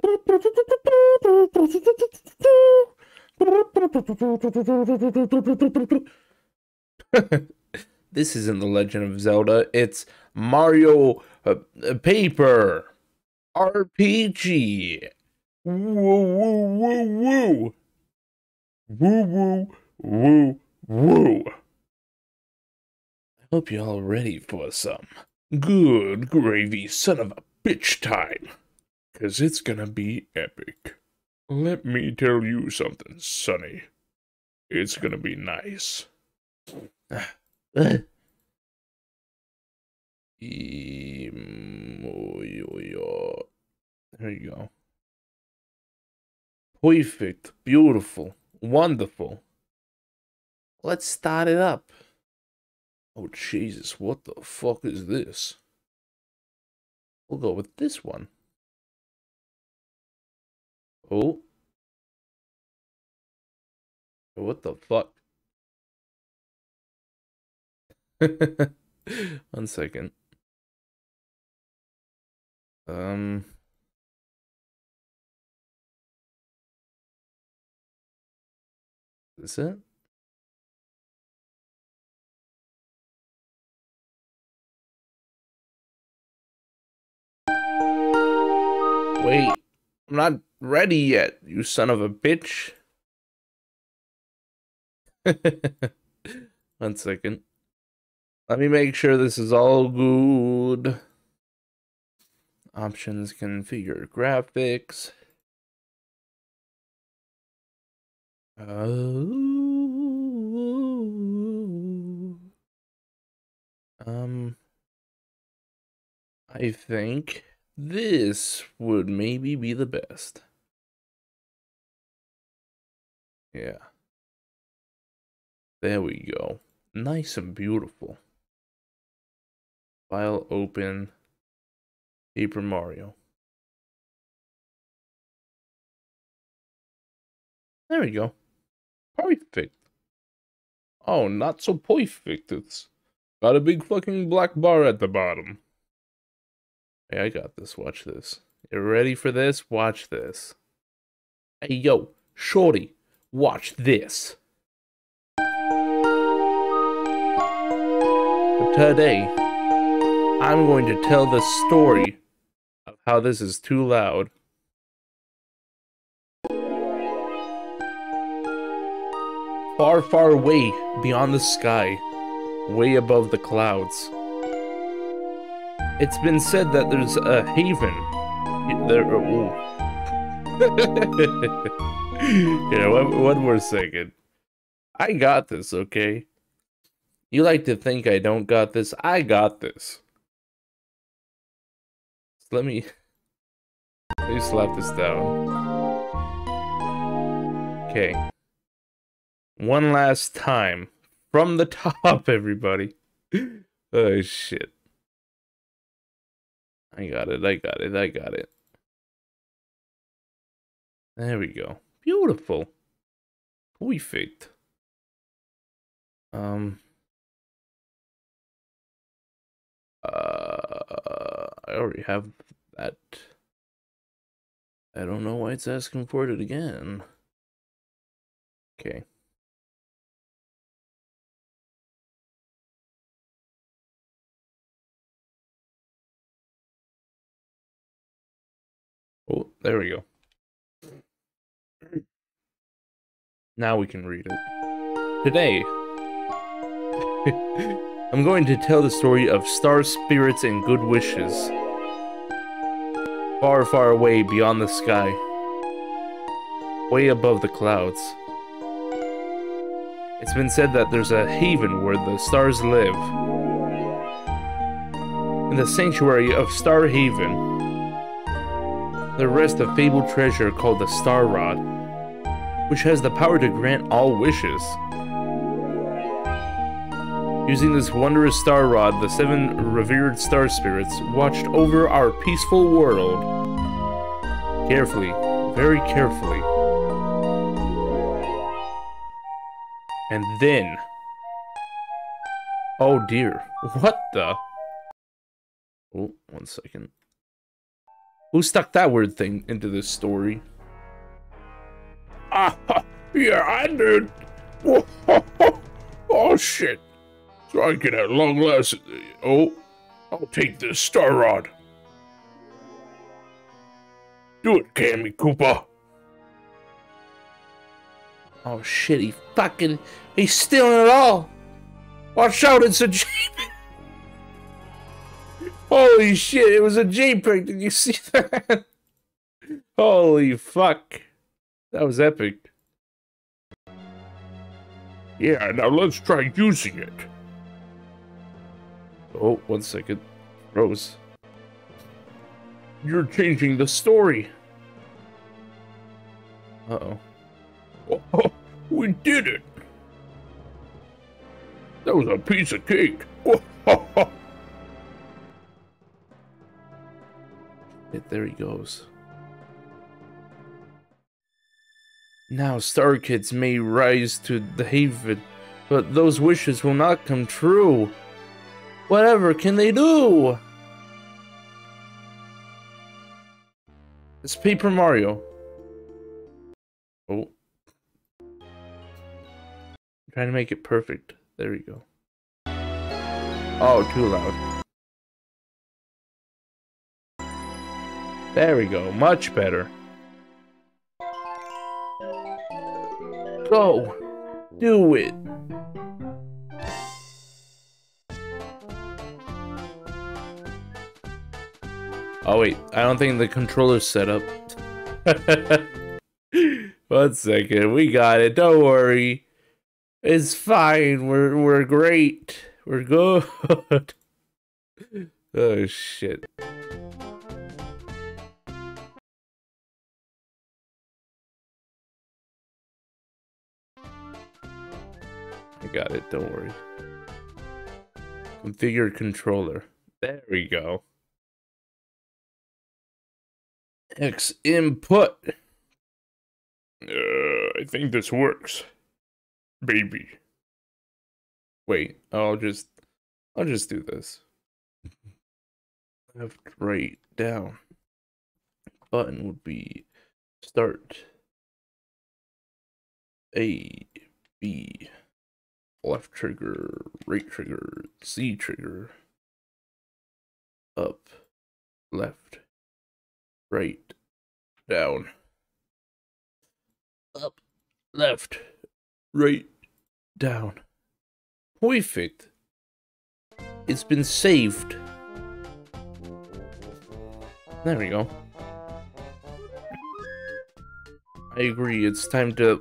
This isn't The Legend of Zelda, it's Mario Paper RPG. Woo, woo, woo, woo. Woo, woo, woo, woo. I hope you're all ready for some good gravy son of a bitch time. 'Cause it's gonna be epic. Let me tell you something, Sonny. It's gonna be nice. There you go. Perfect, beautiful, wonderful. Let's start it up. Oh, Jesus, what the fuck is this? We'll go with this one. Oh. What the fuck? 1 second. Is it? Wait, I'm not ready yet, you son of a bitch. 1 second. Let me make sure this is all good. Options, configure graphics. I think this would maybe be the best. Yeah. There we go. Nice and beautiful. File open. Paper Mario. There we go. Perfect. Oh, not so perfect. It's got a big fucking black bar at the bottom. Hey, I got this. Watch this. You ready for this? Watch this. Hey, yo, shorty, watch this. Today, I'm going to tell the story of how this is too loud. Far, far away beyond the sky, way above the clouds. It's been said that there's a haven. Yeah, one more second. I got this, okay? You like to think I don't got this? I got this. So let me slap this down. Okay. One last time. From the top, everybody. Oh, shit. I got it. There we go. Beautiful. Perfect. I already have that. I don't know why it's asking for it again. Okay. Oh, there we go. Now we can read it. Today, I'm going to tell the story of star spirits and good wishes. Far, far away beyond the sky. Way above the clouds. It's been said that there's a haven where the stars live. In the sanctuary of Star Haven, there rests a fabled treasure called the Star Rod, which has the power to grant all wishes. Using this wondrous star rod, the 7 revered star spirits watched over our peaceful world. Carefully, very carefully. And then... oh dear, what the... oh, 1 second. Who stuck that word thing into this story? Ah, yeah, I did. Oh, shit. So I can at long last. Oh, I'll take this star rod. Do it, Cammy Koopa. Oh shit, he's stealing it all. Watch out, it's a Jeep. Holy shit, it was a Jeep-Prick. Did you see that? Holy fuck. That was epic. Yeah, now let's try using it. Oh, 1 second. Rose. You're changing the story. Uh-oh. Oh, we did it. That was a piece of cake. There he goes. Now Star Kids may rise to the haven, but those wishes will not come true. Whatever can they do? It's Paper Mario. Oh. I'm trying to make it perfect. There we go. Oh, too loud. There we go. Much better. Go. Do it. Oh wait, I don't think the controller's set up. 1 second, we got it. Don't worry. It's fine. We're great. We're good. Oh shit. I got it, don't worry. Configure controller. There we go. X input. I think this works. Baby. Wait, I'll just do this. Left, right, down. Button would be start. A, B. Left trigger, right trigger, Z trigger. Up, left, right, down. Up, left, right, down. Perfect. It's been saved. There we go. I agree, it's time to...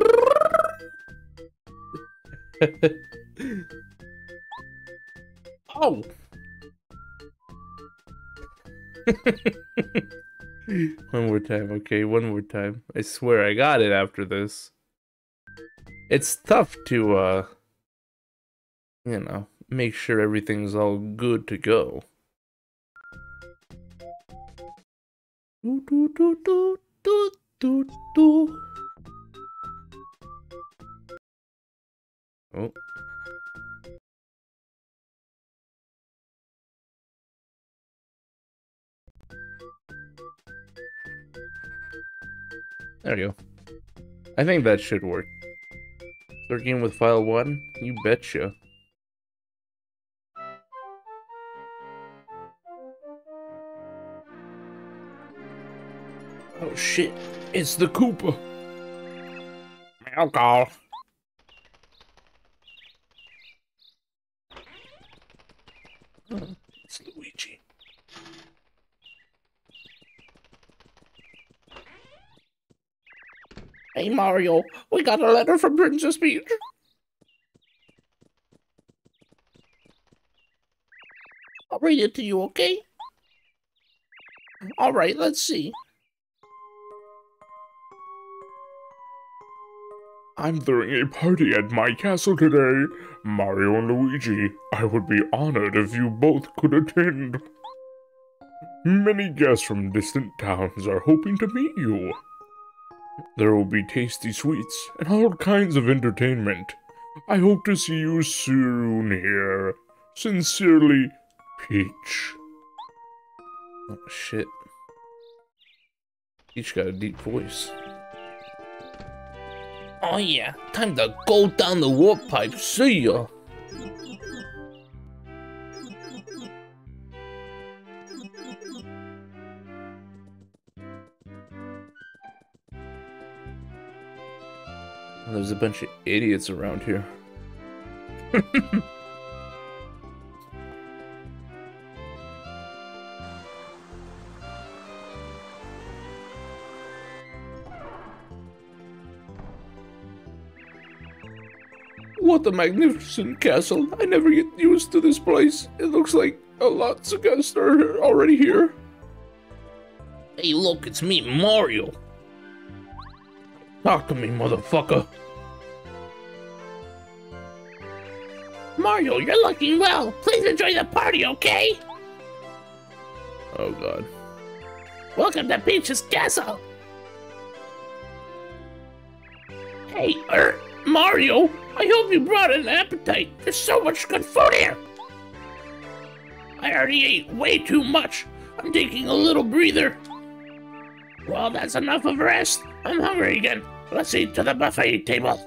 Oh! One more time, okay, one more time. I swear I got it after this. It's tough to, you know, make sure everything's all good to go. Do, do, do, do, do, do, do. Oh. There we go. I think that should work. Start game with file 1? You betcha. Oh shit, it's the Koopa. Meow call. It's Luigi. Hey Mario, we got a letter from Princess Peach. I'll read it to you, okay? Alright, let's see. I'm throwing a party at my castle today. Mario and Luigi, I would be honored if you both could attend. Many guests from distant towns are hoping to meet you. There will be tasty sweets and all kinds of entertainment. I hope to see you soon here. Sincerely, Peach. Oh shit. Peach got a deep voice. Oh yeah, time to go down the warp pipe. See ya. There's a bunch of idiots around here. What a magnificent castle. I never get used to this place. It looks like a lots of guests are already here. Hey look, it's me, Mario. Talk to me, motherfucker. Mario, you're looking well. Please enjoy the party, okay? Oh god. Welcome to Peach's Castle. Hey, Mario, I hope you brought an appetite. There's so much good food here. I already ate way too much. I'm taking a little breather. Well, that's enough of rest. I'm hungry again. Let's eat to the buffet table.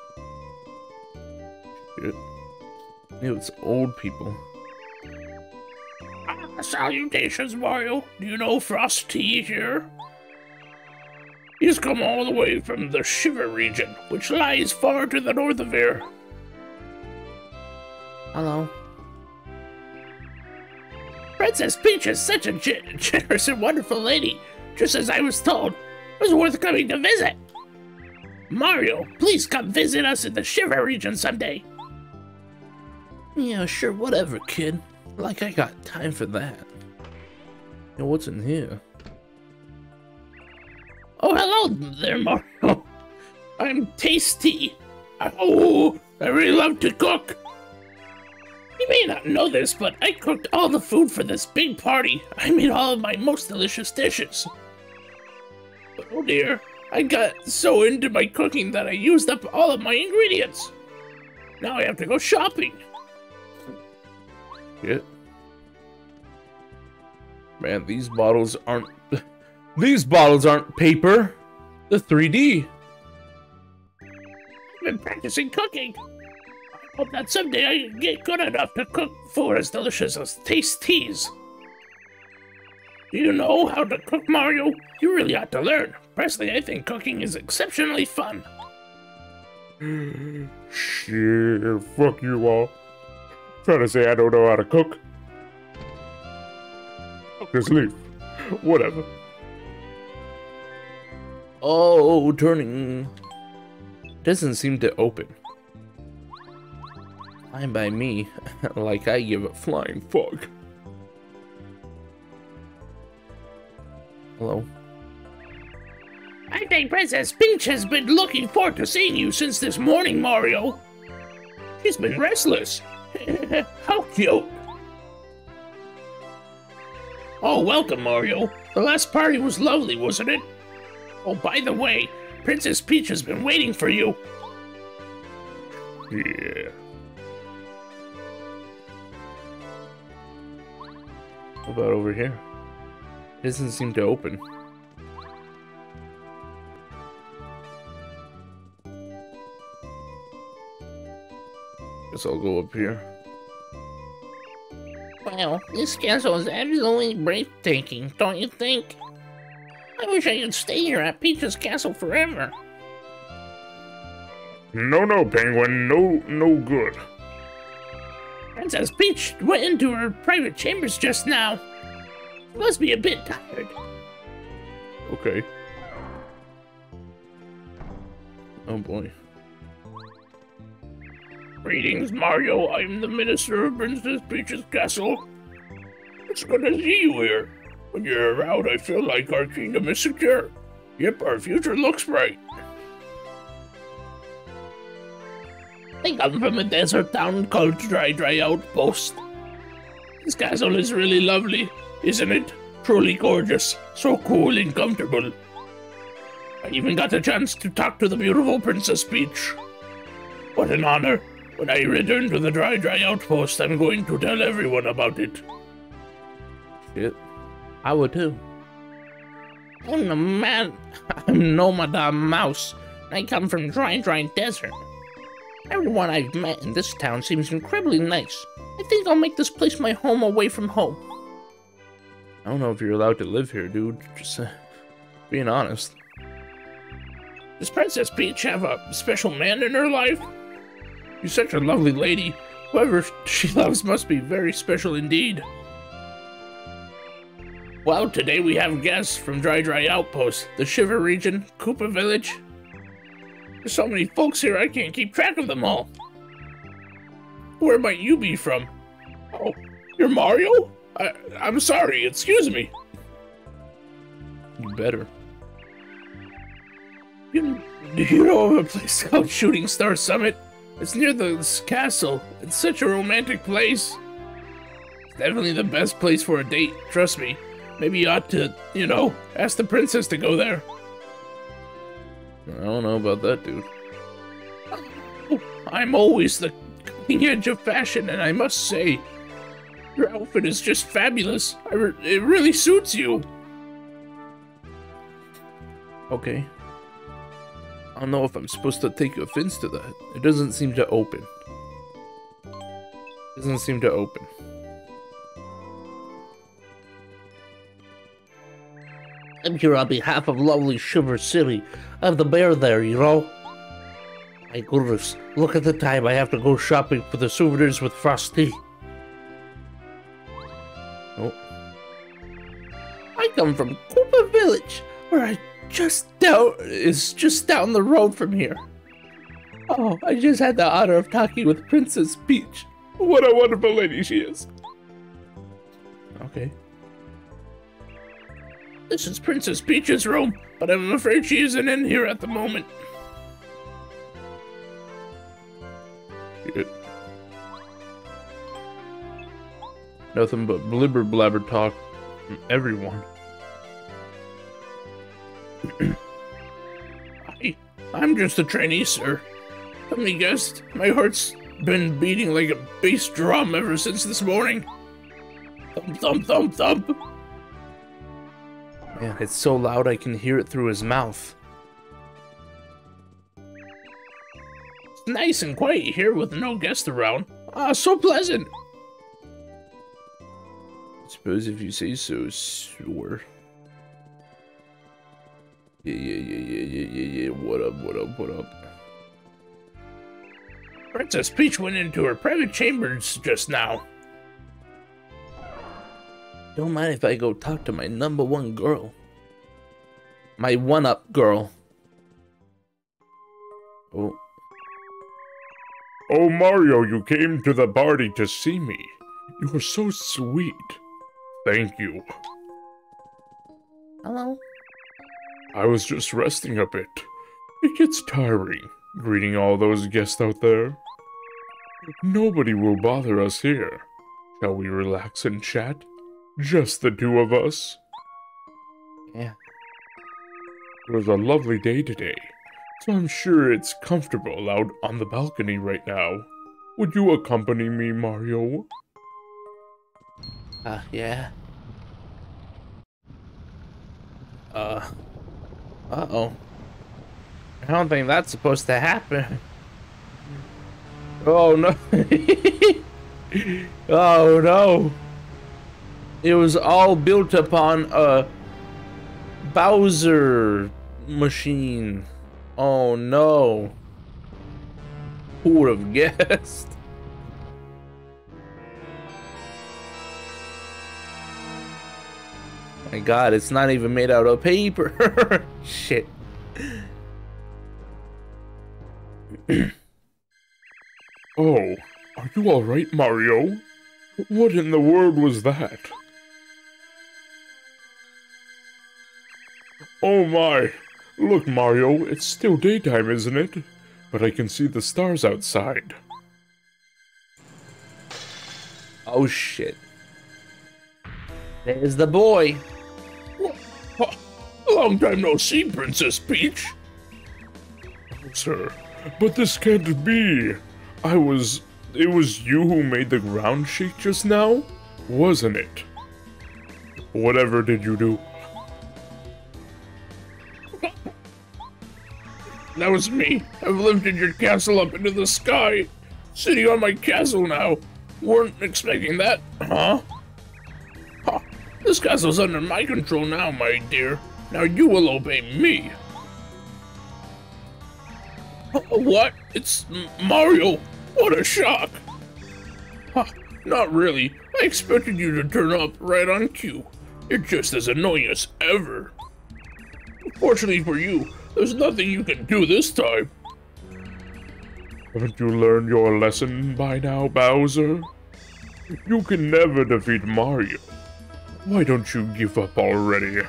Shit. Ew, it's old people. Salutations, Mario. Do you know Frosty here? He's come all the way from the Shiver region, which lies far to the north of here. Hello. Princess Peach is such a generous and wonderful lady, just as I was told. It was worth coming to visit. Mario, please come visit us in the Shiver region someday. Yeah, sure, whatever, kid. Like I got time for that. Yo, what's in here? Oh, hello there, Mario. I'm Tasty. Oh, I really love to cook. You may not know this, but I cooked all the food for this big party. I made all of my most delicious dishes. But oh dear, I got so into my cooking that I used up all of my ingredients. Now I have to go shopping. Shit. Man, these bottles aren't... These bottles aren't paper. They're 3D. I've been practicing cooking. I hope that someday I get good enough to cook food as delicious as Tasties. Do you know how to cook, Mario? You really ought to learn. Personally, I think cooking is exceptionally fun. Shit, fuck you all. Trying to say I don't know how to cook? Just leave. Whatever. Oh, turning. Doesn't seem to open. Fine by me. Like I give a flying fuck. Hello? I think Princess Peach has been looking forward to seeing you since this morning, Mario. She's been restless. How cute. Oh, welcome, Mario. The last party was lovely, wasn't it? Oh, by the way, Princess Peach has been waiting for you. Yeah. What about over here? It doesn't seem to open. Guess I'll go up here. Wow, this castle is absolutely breathtaking, don't you think? I wish I could stay here at Peach's Castle forever. No, Penguin. No good. Princess Peach went into her private chambers just now. She must be a bit tired. Okay. Oh boy. Greetings, Mario. I'm the Minister of Princess Peach's Castle. It's good to see you here. When you're around, I feel like our kingdom is secure. Yep, our future looks bright. I come from a desert town called Dry Outpost. This castle is really lovely, isn't it? Truly gorgeous, so cool and comfortable. I even got a chance to talk to the beautiful Princess Peach. What an honor. When I return to the Dry Outpost, I'm going to tell everyone about it. Shit. I would too. I'm a man. I'm Nomada Mouse. I come from Dry Desert. Everyone I've met in this town seems incredibly nice. I think I'll make this place my home away from home. I don't know if you're allowed to live here, dude. Just being honest. Does Princess Peach have a special man in her life? She's such a lovely lady. Whoever she loves must be very special indeed. Well, today we have guests from Dry Outpost, the Shiver region, Koopa Village. There's so many folks here I can't keep track of them all. Where might you be from? Oh, you're Mario? I'm sorry, excuse me. You better. Do you know of a place called Shooting Star Summit? It's near this castle. It's such a romantic place. It's definitely the best place for a date, trust me. Maybe you ought to, you know, ask the princess to go there. I don't know about that, dude. Oh, I'm always the cutting edge of fashion, and I must say, your outfit is just fabulous. It really suits you. Okay. I don't know if I'm supposed to take offense to that. It doesn't seem to open. I'm here on behalf of lovely Shiver City. I have the bear there, you know? My goodness, look at the time. I have to go shopping for the souvenirs with Frosty. Oh. I come from Koopa Village, where is just down the road from here. Oh, I just had the honor of talking with Princess Peach. What a wonderful lady she is. Okay. This is Princess Peach's room, but I'm afraid she isn't in here at the moment. Shit. Nothing but blibber blabber talk from everyone. I'm just a trainee, sir. Let me guess, my heart's been beating like a bass drum ever since this morning. Thump, thump, thump, thump. Man, it's so loud I can hear it through his mouth. It's nice and quiet here with no guests around. Ah, so pleasant. I suppose if you say so, sure. Yeah. What up? Princess Peach went into her private chambers just now. Don't mind if I go talk to my #1 girl. My one-up girl. Oh. Oh, Mario, you came to the party to see me. You were so sweet. Thank you. Hello? I was just resting a bit. It gets tiring, greeting all those guests out there. Nobody will bother us here. Shall we relax and chat? Just the two of us. Yeah. It was a lovely day today, so I'm sure it's comfortable out on the balcony right now. Would you accompany me, Mario? Yeah. Uh-oh. I don't think that's supposed to happen. Oh, no. Oh, no. It was all built upon a Bowser machine. Oh, no. Who would have guessed? My God, it's not even made out of paper. Shit. Oh, are you alright, Mario? What in the world was that? Oh my! Look, Mario, it's still daytime, isn't it? But I can see the stars outside. Oh shit. There's the boy. Long time no see, Princess Peach. Oh, sir, but this can't be. It was you who made the ground shake just now? Wasn't it? Whatever did you do? That was me. I've lifted your castle up into the sky. Sitting on my castle now. Weren't expecting that, huh? Huh. This castle's under my control now, my dear. Now you will obey me. What? It's Mario. What a shock. Huh. Not really. I expected you to turn up right on cue. You're just as annoying as ever. Fortunately for you, there's nothing you can do this time. Haven't you learned your lesson by now, Bowser? You can never defeat Mario. Why don't you give up already?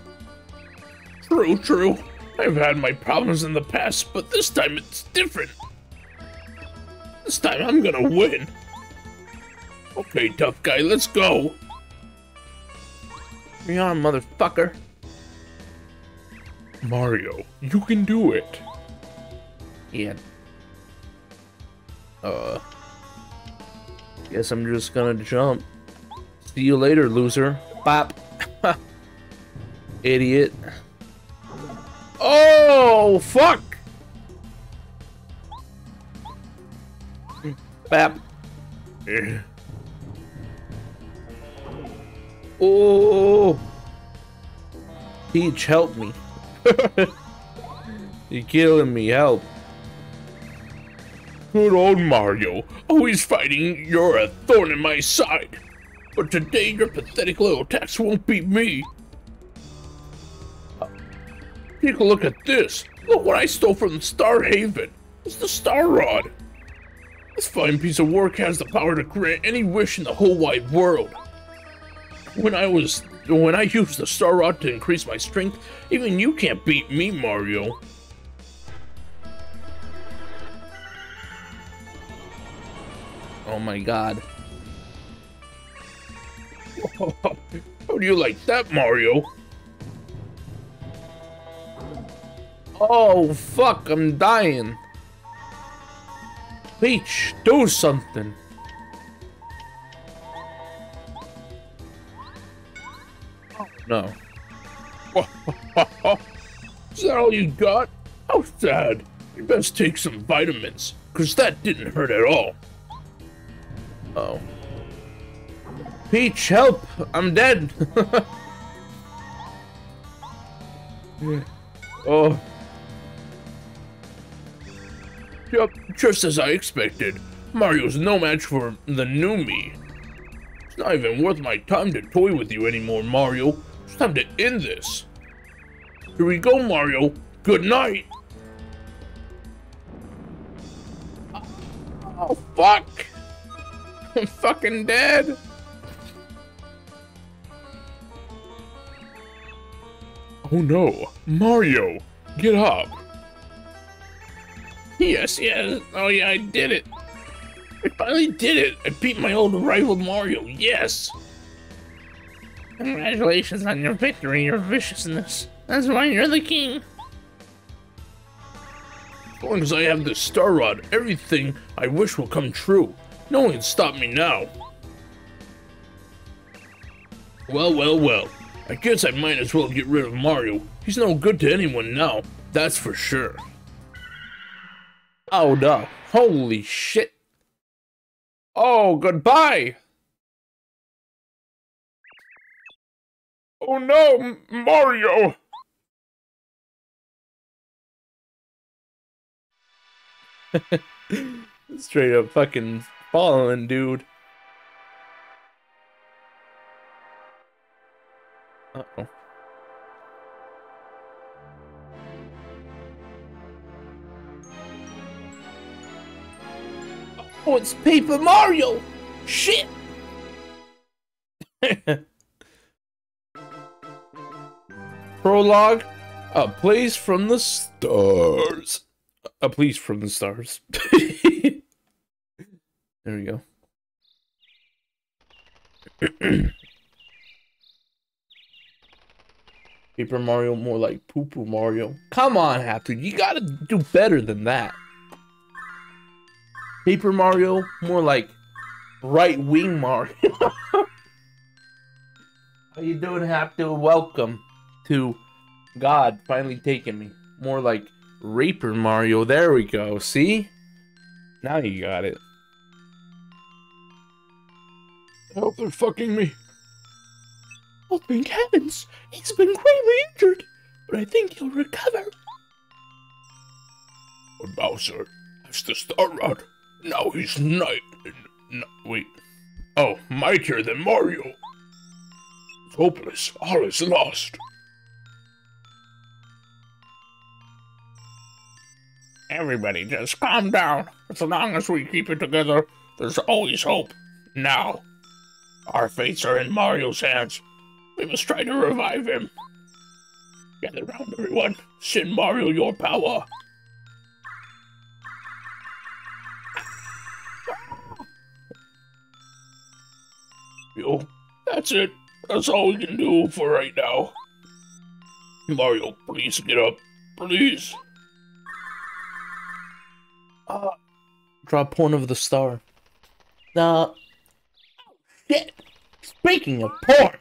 True. I've had my problems in the past, but this time it's different. This time I'm gonna win. Okay, tough guy, let's go. Bring on, motherfucker. Mario, you can do it. Yeah. Guess I'm just gonna jump. See you later, loser. Bop. Idiot. Oh, fuck! Bap. Oh! Peach, help me. You're killing me, help. Good old Mario. Always fighting, you're a thorn in my side. But today your pathetic little attacks won't beat me. Take a look at this. Look what I stole from Star Haven. It's the Star Rod. This fine piece of work has the power to grant any wish in the whole wide world. When I used the Star Rod to increase my strength, even you can't beat me, Mario. Oh my god. How do you like that, Mario? Oh, fuck, I'm dying. Peach, do something. Oh, no. Is that all you got? How sad. You best take some vitamins, because that didn't hurt at all. Oh. Peach, help! I'm dead! Oh. Yep, just as I expected. Mario's no match for the new me. It's not even worth my time to toy with you anymore, Mario. It's time to end this. Here we go, Mario. Good night. Oh, fuck. I'm fucking dead. Oh no, Mario, get up. Yes. Oh yeah, I did it. I finally did it. I beat my old rival Mario, yes. Congratulations on your victory, your viciousness. That's why you're the king. As long as I have this Star Rod, everything I wish will come true. No one can stop me now. Well. I guess I might as well get rid of Mario. He's no good to anyone now, that's for sure. Oh no, holy shit. Oh, goodbye! Oh no, Mario! Straight up fucking falling, dude. Uh-oh. Oh, it's Paper Mario! Shit! Prologue, a place from the stars. A place from the stars. There we go. Paper Mario, more like Poo-Poo Mario. Come on, Happy, you gotta do better than that. Paper Mario, more like Right Wing Mario. How you doing, Happy? Welcome to God finally taking me. More like Raper Mario. There we go. See? Now you got it. I hope they're fucking me. Oh, thank heavens! He's been greatly injured, but I think he'll recover. But Bowser, that's the Star Rod. Now he's wait. Oh, mightier than Mario. It's hopeless. All is lost. Everybody just calm down. As long as we keep it together, there's always hope. Now, our fates are in Mario's hands. We must try to revive him. Gather round, everyone. Send Mario your power. Yo, that's it. That's all we can do for right now. Mario, please get up. Please. Drop one of the star. Shit! Speaking of porn!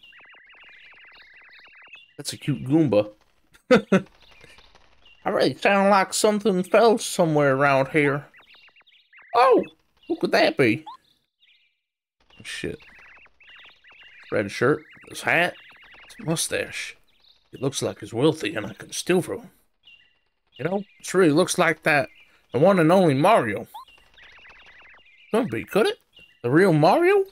That's a cute Goomba. I really sound like something fell somewhere around here. Oh! Who could that be? Shit. Red shirt, his hat, his mustache. It looks like he's wealthy and I can steal from him. You know, it really looks like that. The one and only Mario. Couldn't be, could it? The real Mario?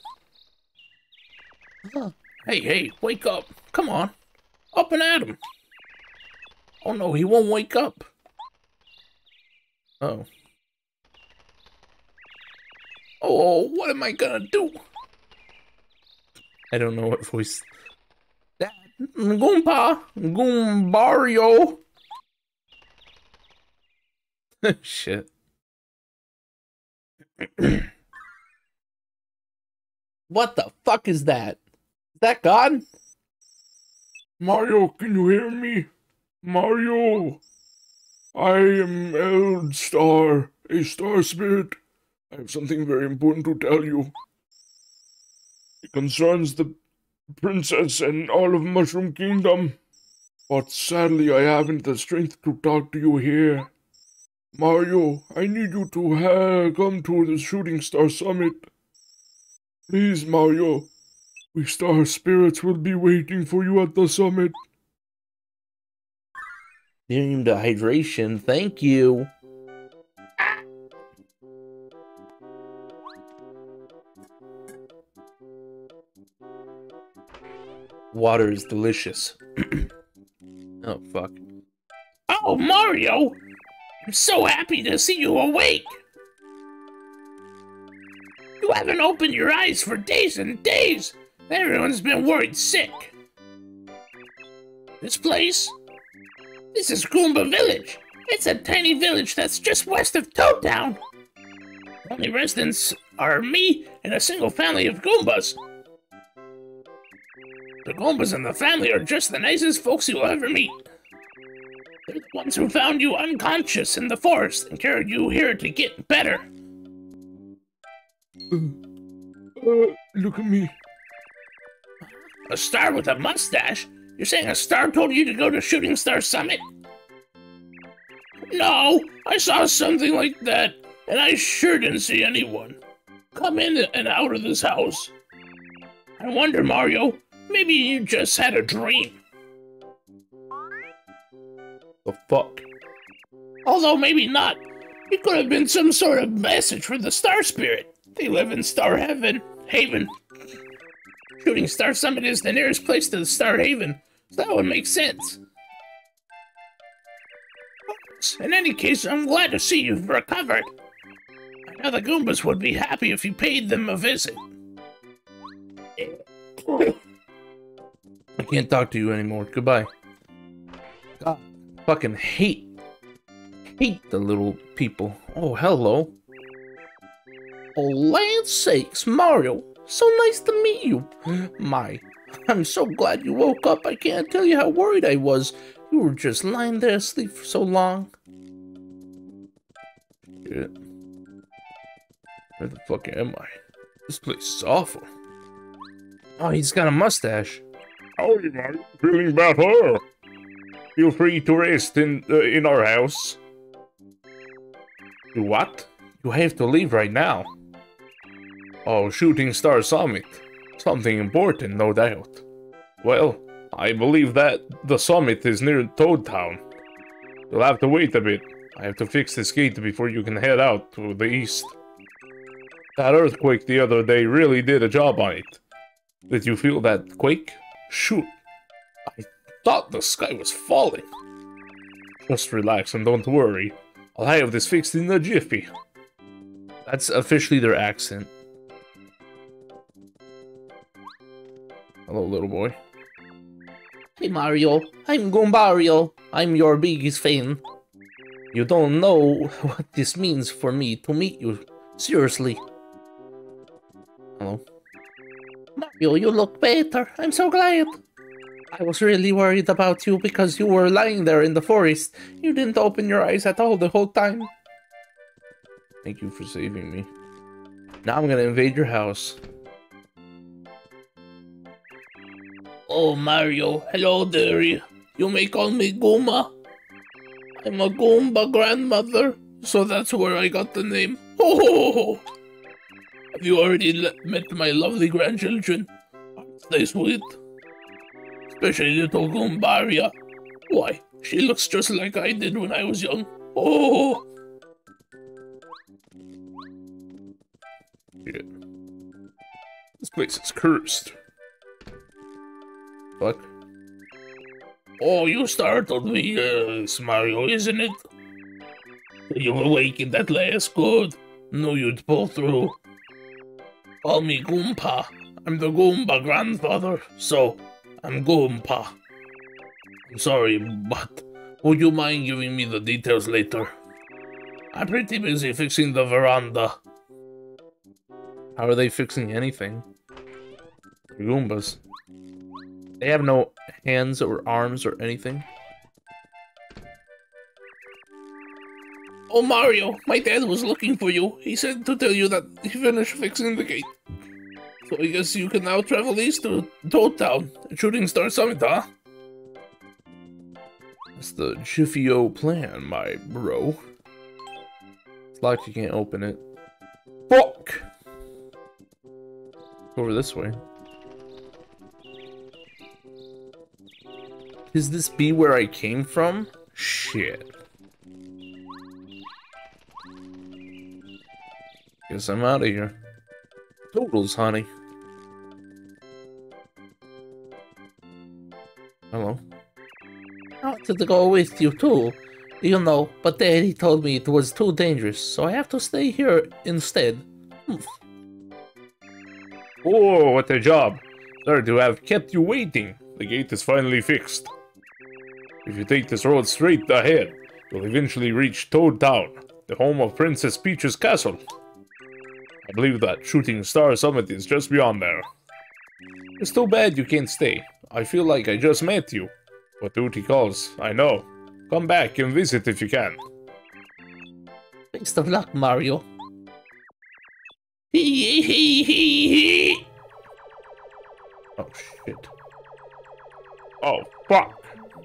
Hey, wake up. Come on. Up and at him. Oh no, he won't wake up. Oh. Oh, what am I gonna do? I don't know what voice. That Goomba, Goombario. Shit. What the fuck is that? Is that God? Mario, can you hear me? Mario! I am Eldstar, a star spirit. I have something very important to tell you. It concerns the princess and all of Mushroom Kingdom. But sadly, I haven't the strength to talk to you here. Mario, I need you to come to the Shooting Star Summit. Please, Mario. We star spirits will be waiting for you at the summit. Medium dehydration, thank you. Water is delicious. Oh, fuck. Oh, Mario! I'm so happy to see you awake! You haven't opened your eyes for days and days! Everyone's been worried sick. This place? This is Goomba Village. It's a tiny village that's just west of Toad Town. Only residents are me and a single family of Goombas. The Goombas in the family are just the nicest folks you'll ever meet. They're the ones who found you unconscious in the forest and carried you here to get better. Look at me. A star with a mustache? You're saying a star told you to go to Shooting Star Summit? No, I saw something like that, and I sure didn't see anyone. Come in and out of this house. I wonder, Mario, maybe you just had a dream. The fuck? Although maybe not. It could have been some sort of message from the Star Spirit. They live in Star Haven. Shooting Star Summit is the nearest place to the Star Haven, so that would make sense. In any case, I'm glad to see you've recovered. I know the Goombas would be happy if you paid them a visit. I can't talk to you anymore. Goodbye. God, fucking hate the little people. Oh, hello. Oh, land's sakes, Mario. So nice to meet you. My, I'm so glad you woke up. I can't tell you how worried I was. You were just lying there asleep for so long. Shit. Where the fuck am I? This place is awful. Oh, he's got a mustache. Howdy, Mario. Feeling better? Feel free to rest in our house. What? You have to leave right now. Oh, Shooting Star Summit. Something important, no doubt. Well, I believe that the summit is near Toad Town. You'll have to wait a bit. I have to fix this gate before you can head out to the east. That earthquake the other day really did a job on it. Did you feel that quake? Shoot. I thought the sky was falling. Just relax and don't worry. I'll have this fixed in a jiffy. That's officially their accent. Hello, little boy. Hey Mario, I'm Goombario. I'm your biggest fan. You don't know what this means for me to meet you. Seriously. Hello. Mario, you look better. I'm so glad. I was really worried about you because you were lying there in the forest. You didn't open your eyes at all the whole time. Thank you for saving me. Now I'm gonna invade your house. Oh, Mario. Hello there. You may call me Goomba. I'm a Goomba grandmother, so that's where I got the name. Oh! Have you already met my lovely grandchildren? Aren't they sweet? Especially little Goombaria. Why, she looks just like I did when I was young. Oh! Shit. This place is cursed. Fuck. Oh, you startled me, yes, Mario, isn't it? You awakened at last, good. Knew you'd pull through. Call me Goompa. I'm the Goomba grandfather, so I'm Goompa. I'm sorry, but would you mind giving me the details later? I'm pretty busy fixing the veranda. How are they fixing anything? They're Goombas. They have no hands or arms or anything. Oh, Mario, my dad was looking for you. He said to tell you that he finished fixing the gate. So I guess you can now travel east to Toad Town, Shooting Star Summit, huh? That's the Jiffy-O plan, my bro. It's locked, you can't open it. Fuck! Over this way. Does this be where I came from? Shit. Guess I'm out of here. Totals, honey. Hello. I wanted to go with you too, you know, but Daddy told me it was too dangerous, so I have to stay here instead. Oh, what a job. Sorry to have kept you waiting. The gate is finally fixed. If you take this road straight ahead, you'll eventually reach Toad Town, the home of Princess Peach's castle. I believe that Shooting Star Summit is just beyond there. It's too bad you can't stay. I feel like I just met you. But duty calls, I know. Come back and visit if you can. Best of luck, Mario. Hee hee hee hee. Oh, shit. Oh, fuck.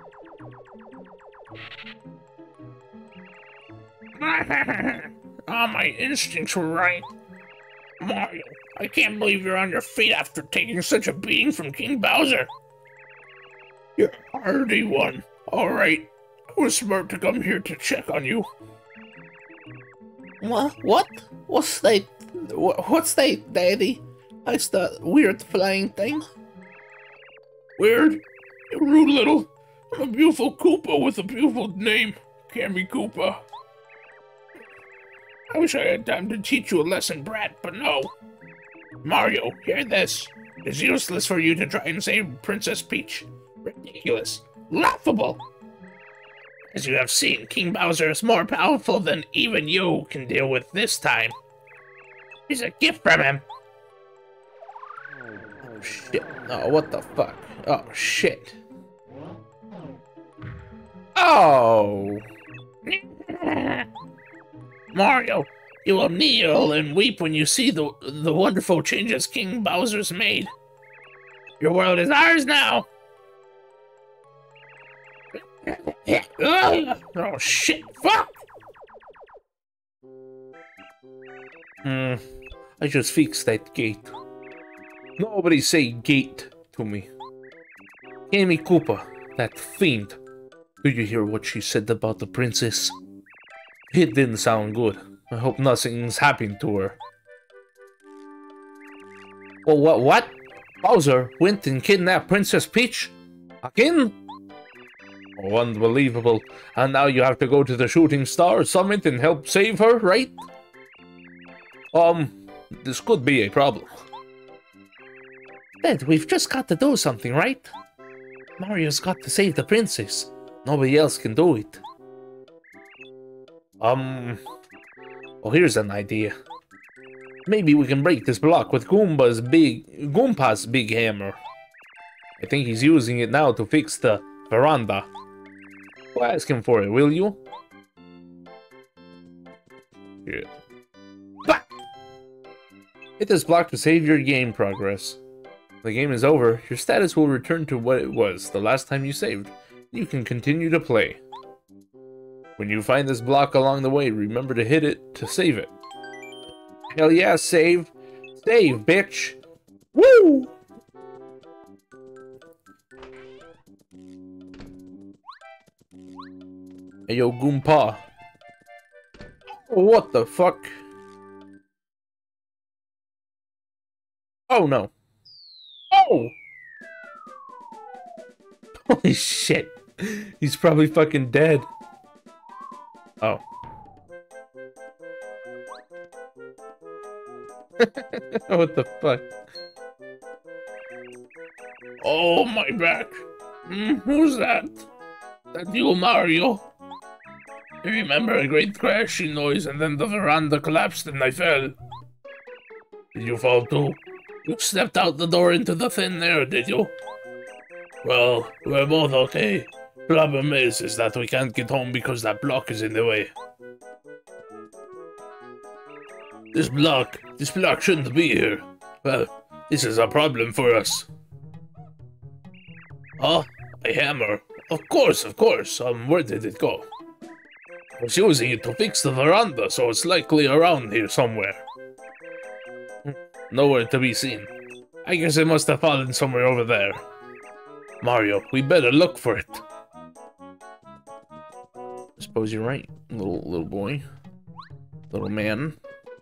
Ah, my instincts were right. Mario, I can't believe you're on your feet after taking such a beating from King Bowser. You're a hardy one. Alright, I was smart to come here to check on you. What? What's that? What's that, Daddy? That's that weird flying thing. Weird? You rude little. I'm a beautiful Koopa with a beautiful name. Kammy Koopa. I wish I had time to teach you a lesson, brat, but no. Mario, hear this. It's useless for you to try and save Princess Peach. Ridiculous. Laughable. As you have seen, King Bowser is more powerful than even you can deal with this time. Here's a gift from him. Oh, shit. Oh, what the fuck? Oh, shit. Oh! Mario, you will kneel and weep when you see the wonderful changes King Bowser's made. Your world is ours now! Oh shit, fuck! I just fixed that gate. Nobody say gate to me. Amy Koopa, that fiend. Did you hear what she said about the princess? It didn't sound good. I hope nothing's happened to her. Well, what? Bowser went and kidnapped Princess Peach? Again? Oh, unbelievable. And now you have to go to the Shooting Star Summit and help save her, right? This could be a problem. Dad, we've just got to do something, right? Mario's got to save the princess. Nobody else can do it. Oh, here's an idea. Maybe we can break this block with Goompa's big hammer. I think he's using it now to fix the veranda. Go ask him for it, will you? Yeah. Bah! Hit this block to save your game progress. The game is over, your status will return to what it was the last time you saved. You can continue to play. When you find this block along the way, remember to hit it to save it. Hell yeah, save! Save, bitch! Woo! Hey yo, Goompa. What the fuck? Oh no. Oh! Holy shit. He's probably fucking dead. Oh. What the fuck? Oh, my back. Who's that? That you, Mario? I remember a great crashing noise and then the veranda collapsed and I fell. Did you fall too? You stepped out the door into the thin air, did you? Well, we're both okay. Problem is that we can't get home because that block is in the way. This block shouldn't be here. Well, this is a problem for us. Huh? A hammer? Of course. Where did it go? I was using it to fix the veranda, so it's likely around here somewhere. Nowhere to be seen. I guess it must have fallen somewhere over there. Mario, we better look for it. I suppose you're right, little boy. Little man.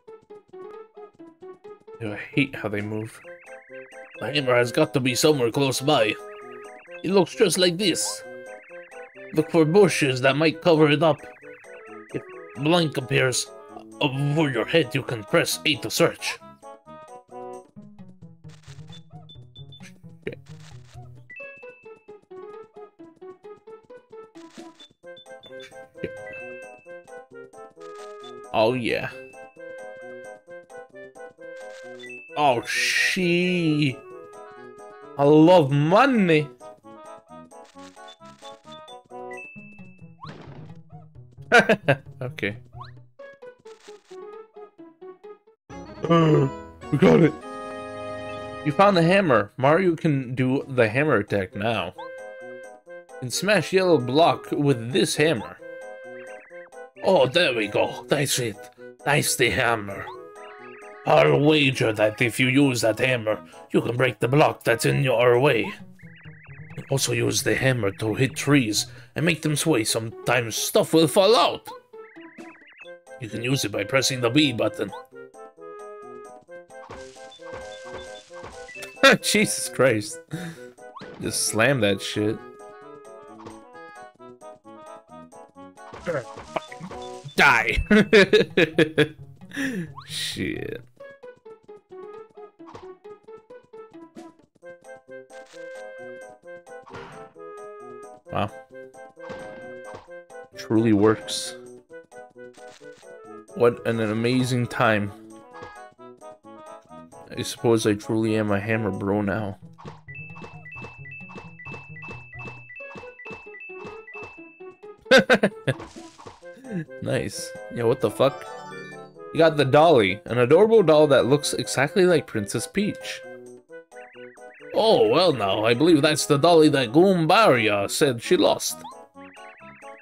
I hate how they move. The hammer has got to be somewhere close by. It looks just like this. Look for bushes that might cover it up. If blank appears over your head, you can press A to search. Okay. Oh yeah. Oh, I love money. Okay. We got it. You found the hammer. Mario can do the hammer attack now. You can smash yellow block with this hammer. Oh, there we go. That's it. That's the hammer. I'll wager that if you use that hammer, you can break the block that's in your way. Also use the hammer to hit trees and make them sway. Sometimes stuff will fall out. You can use it by pressing the B button. Jesus Christ. Just slam that shit. Die. Shit. Wow. Truly works. What an amazing time. I suppose I truly am a hammer bro now. Nice. Yeah, what the fuck? You got the dolly, an adorable doll that looks exactly like Princess Peach. Oh, well now, I believe that's the dolly that Goombaria said she lost.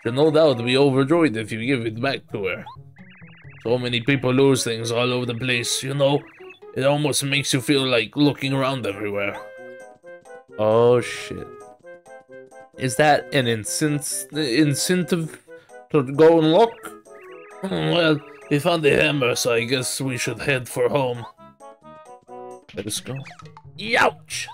She'll no doubt be overjoyed if you give it back to her. So many people lose things all over the place, you know? It almost makes you feel like looking around everywhere. Oh shit. Is that an incentive to go and look? Well, we found the hammer, so I guess we should head for home. Let us go. Youch!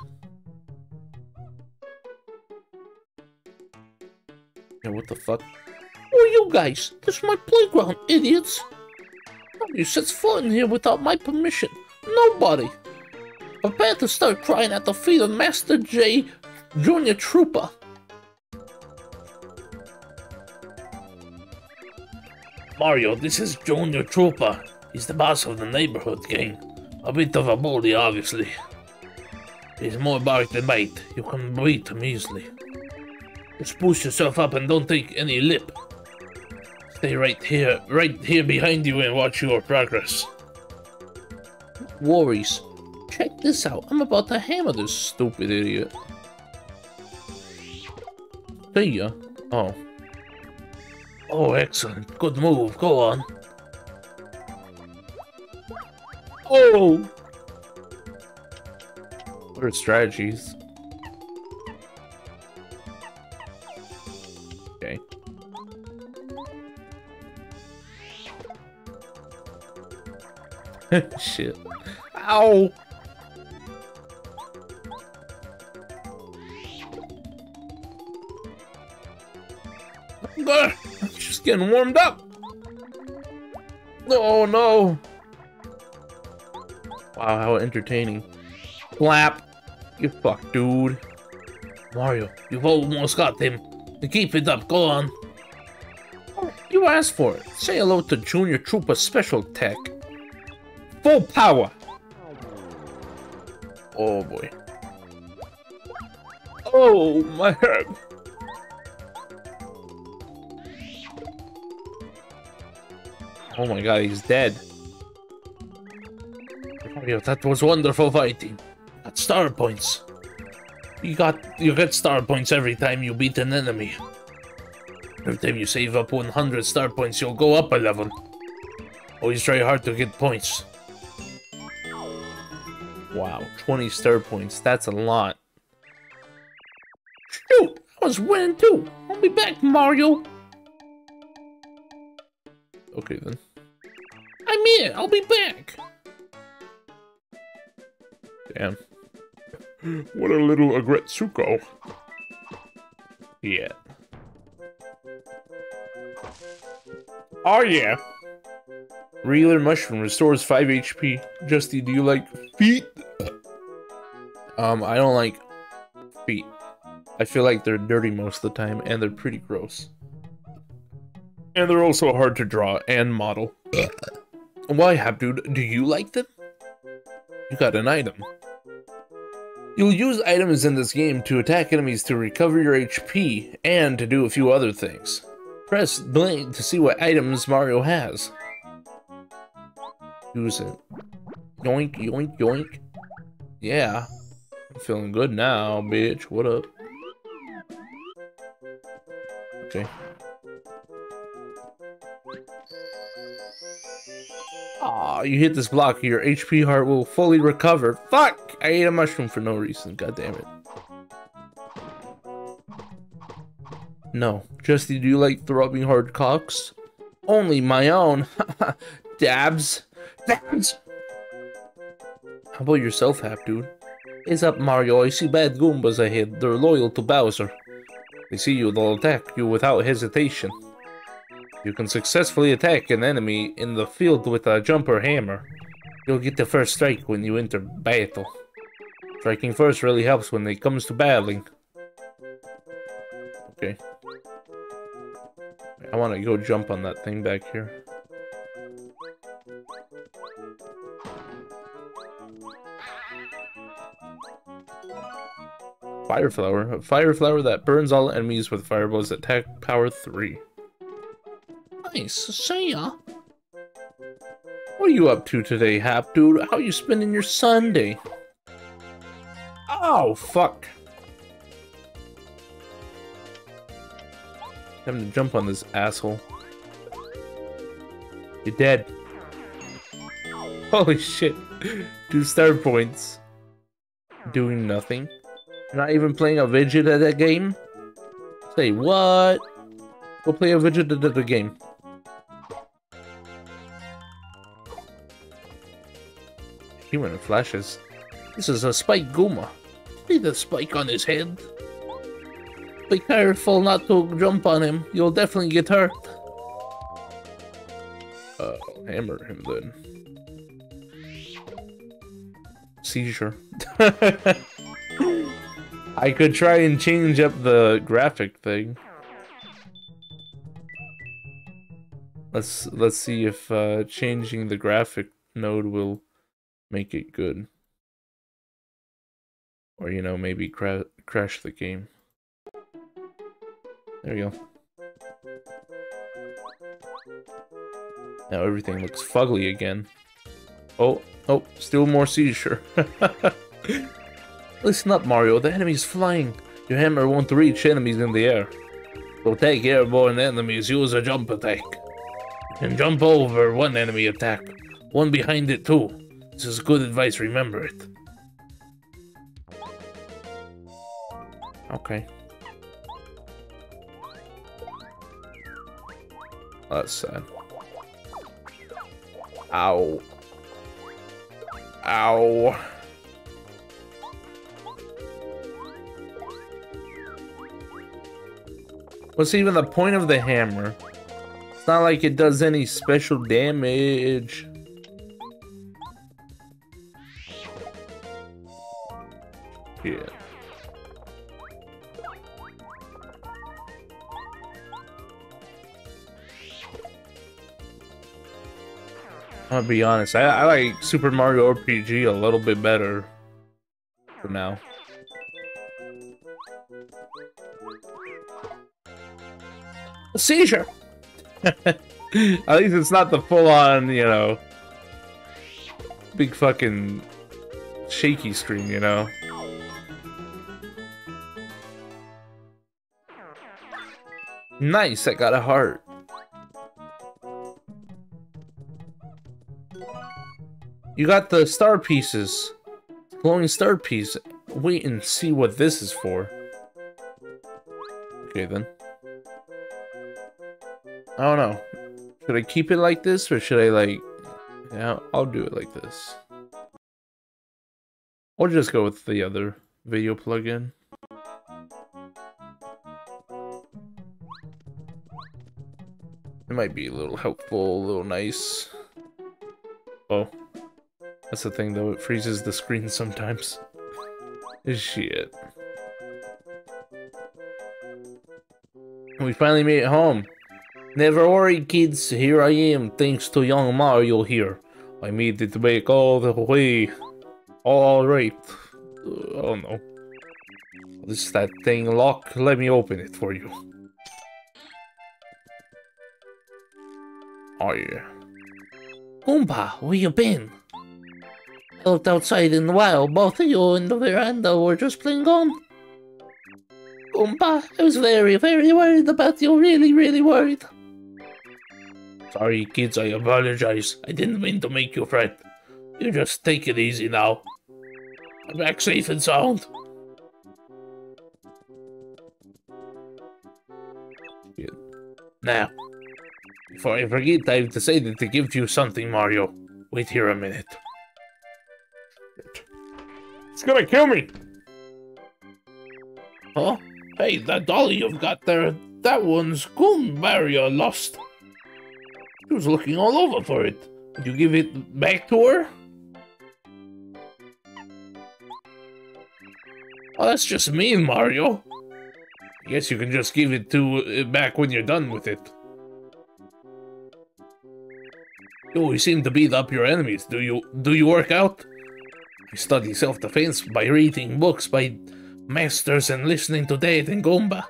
Yeah, what the fuck? Who are you guys? This is my playground, idiots! Nobody sets foot in here without my permission. Nobody! Prepare to start crying at the feet of Master J, Junior Trooper. Mario, this is Junior Trooper. He's the boss of the neighborhood gang. A bit of a bully, obviously. He's more bark than bite. You can beat him easily. Just boost yourself up and don't take any lip. Stay right here behind you and watch your progress. Worries. Check this out. I'm about to hammer this stupid idiot. See ya. Oh. Oh, excellent. Good move. Go on. Oh! What are strategies? Okay. Shit. Ow! I'm just getting warmed up. Oh no! Wow, how entertaining. Flap! You fuck, dude. Mario, you've almost got him. Keep it up, go on. You asked for it. Say hello to Junior Trooper Special Tech. Full power! Oh boy. Oh, my head. Oh my god, he's dead. Mario, that was wonderful fighting. Got star points. You get star points every time you beat an enemy. Every time you save up 100 star points, you'll go up a level. Always try hard to get points. Wow, 20 star points. That's a lot. Shoot! I was winning too. I'll be back, Mario. Okay then. I'm in. I'll be back. Damn. What a little Agretsuko. Yeah. Oh yeah. Regular mushroom restores 5 HP. Justy, do you like feet? I don't like feet. I feel like they're dirty most of the time, and they're pretty gross. And they're also hard to draw and model. Why, Habdude, do you like them? You got an item. You'll use items in this game to attack enemies to recover your HP, and to do a few other things. Press blade to see what items Mario has. Use it. Yoink, yoink, yoink. Yeah. I'm feeling good now, bitch. What up? Okay. Aw, you hit this block, your HP heart will fully recover. Fuck! I ate a mushroom for no reason. God damn it. No. Justy, do you like throbbing hard cocks? Only my own. Dabs. Dabs! How about yourself, Hap, dude? Heads up, Mario. I see bad Goombas ahead. They're loyal to Bowser. They see you, they'll attack you without hesitation. You can successfully attack an enemy in the field with a jump or hammer. You'll get the first strike when you enter battle. Striking first really helps when it comes to battling. Okay. I want to go jump on that thing back here. Fire flower. A fire flower that burns all enemies with fireballs. Attack power 3. Nice, see ya. What are you up to today, Hap, dude? How are you spending your Sunday? Oh, fuck. Time to jump on this asshole. You're dead. Holy shit. 2 star points. Doing nothing. Not even playing a widget at that game? Say what? Go play a widget at the game. Human flashes. This is a Spike Goomba. See the spike on his head? Be careful not to jump on him. You'll definitely get hurt. Hammer him then. Seizure. I could try and change up the graphic thing. Let's see if changing the graphic node will make it good. Or, you know, maybe crash the game. There we go. Now everything looks fugly again. Oh, still more seizure. Listen up, Mario. The enemy's flying. Your hammer won't reach enemies in the air. To take airborne enemies, use a jump attack. You can jump over one enemy attack. One behind it too. This is good advice, remember it. Okay. That's sad. Ow. Ow. What's even the point of the hammer? It's not like it does any special damage. Yeah. I'm gonna be honest, I like Super Mario RPG a little bit better for now. A seizure! At least it's not the full-on, you know, big fucking shaky screen, you know? Nice, I got a heart. You got the star pieces. Glowing star piece. Wait and see what this is for. Okay then. I don't know. Should I keep it like this or should I like... Yeah, I'll do it like this. Or just go with the other video plugin. It might be a little helpful, a little nice. Oh. That's the thing though, it freezes the screen sometimes. Shit. We finally made it home. Never worry kids, here I am, thanks to young Mario here. I made it back all the way. Alright. Oh no. This is that thing locked, let me open it for you. Oh yeah. Goomba, where you been? I looked outside in a while, both of you in the veranda were just playing on. Goomba, I was very, very worried about you, really, really worried. Sorry kids, I apologize. I didn't mean to make you fret. You just take it easy now. I'm back safe and sound. Yeah. Now, before I forget, I've decided to give you something, Mario. Wait here a minute. It's gonna kill me! Huh? Hey, that dolly you've got there, that one's Goom Mario lost. She was looking all over for it. Did you give it back to her? Oh, that's just mean, Mario. I guess you can just give it back when you're done with it. You always seem to beat up your enemies. Do you work out? I study self-defense by reading books by masters and listening to Dad and Goomba.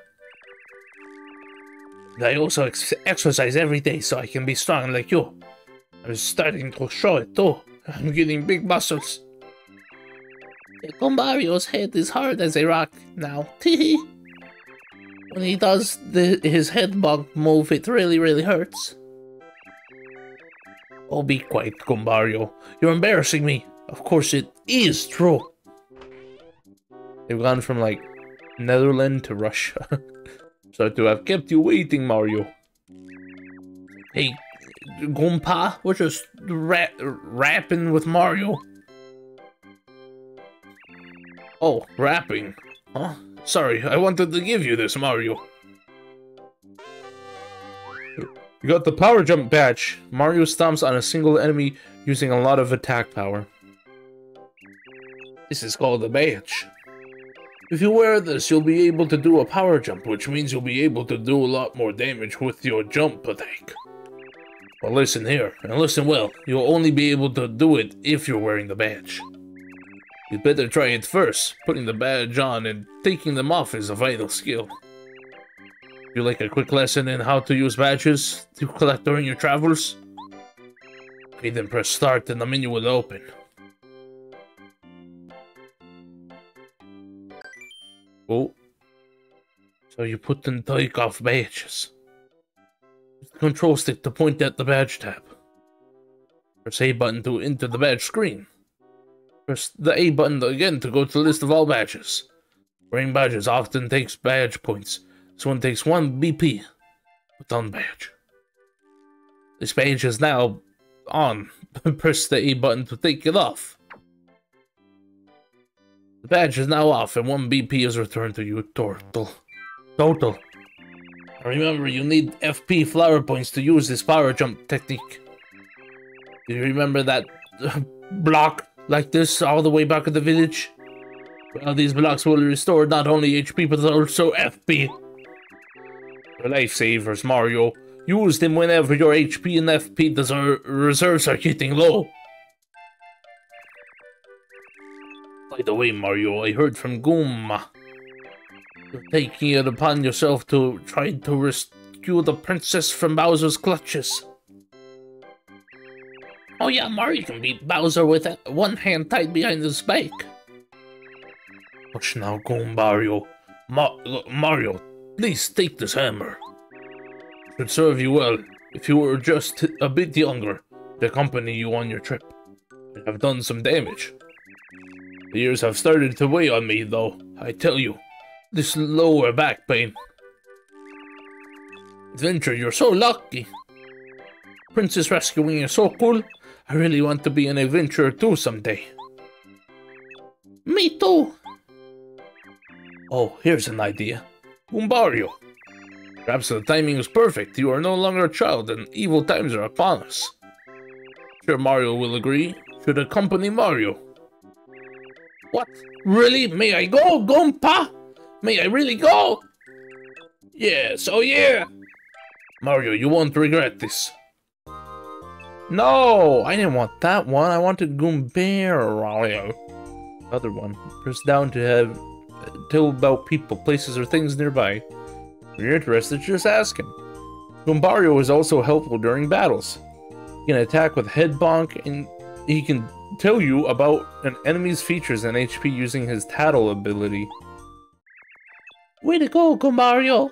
And I also exercise every day so I can be strong like you. I'm starting to show it too. I'm getting big muscles. Goombario's head is hard as a rock now. Teehee. When he does his head bug move, it really hurts. Oh, be quiet, Goombario. You're embarrassing me. Of course it is true. They've gone from, like, Netherlands to Russia. So to have kept you waiting, Mario. Hey, Goomba, we're just rapping with Mario. Oh, rapping. Huh? Sorry, I wanted to give you this, Mario. You got the power jump badge. Mario stomps on a single enemy using a lot of attack power. This is called a badge. If you wear this, you'll be able to do a power jump, which means you'll be able to do a lot more damage with your jump attack. Well, listen here, and listen well. You'll only be able to do it if you're wearing the badge. You'd better try it first. Putting the badge on and taking them off is a vital skill. You like a quick lesson in how to use badges to collect during your travels? Okay, then press start and the menu will open. Oh. So you put and take off badges. Use the control stick to point at the badge tab. Press A button to enter the badge screen. Press the A button again to go to the list of all badges. Wearing badges often takes badge points. This one takes 1 BP. Put on badge. This badge is now on. Press the A button to take it off. The badge is now off and 1 BP is returned to you total. Remember, you need FP flower points to use this power jump technique. Do you remember that block like this all the way back at the village? Well, these blocks will restore not only HP but also FP. Your lifesavers, Mario. Use them whenever your HP and FP reserves are getting low. By the way, Mario, I heard from Goomba. You're taking it upon yourself to try to rescue the princess from Bowser's clutches. Oh yeah, Mario can beat Bowser with one hand tied behind his back. Watch now, Goombario. Mario, please take this hammer. It should serve you well. If you were just a bit younger, to accompany you on your trip. You have done some damage. The years have started to weigh on me, though, I tell you. This lower back pain. Adventure, you're so lucky. Princess rescuing is so cool. I really want to be an adventurer too someday. Me too. Oh, here's an idea. Goombario. Perhaps the timing is perfect. You are no longer a child and evil times are upon us. Sure, Mario will agree. Should accompany Mario. What? Really? May I go, Goomba? May I really go? Yes, oh yeah! Mario, you won't regret this. No! I didn't want that one. I wanted Goombario. Other one. Press down to have tell about people, places, or things nearby. If you're interested, just ask him. Goombario is also helpful during battles. He can attack with head bonk, and he can tell you about an enemy's features and HP using his tattle ability. Way to go, Goombario!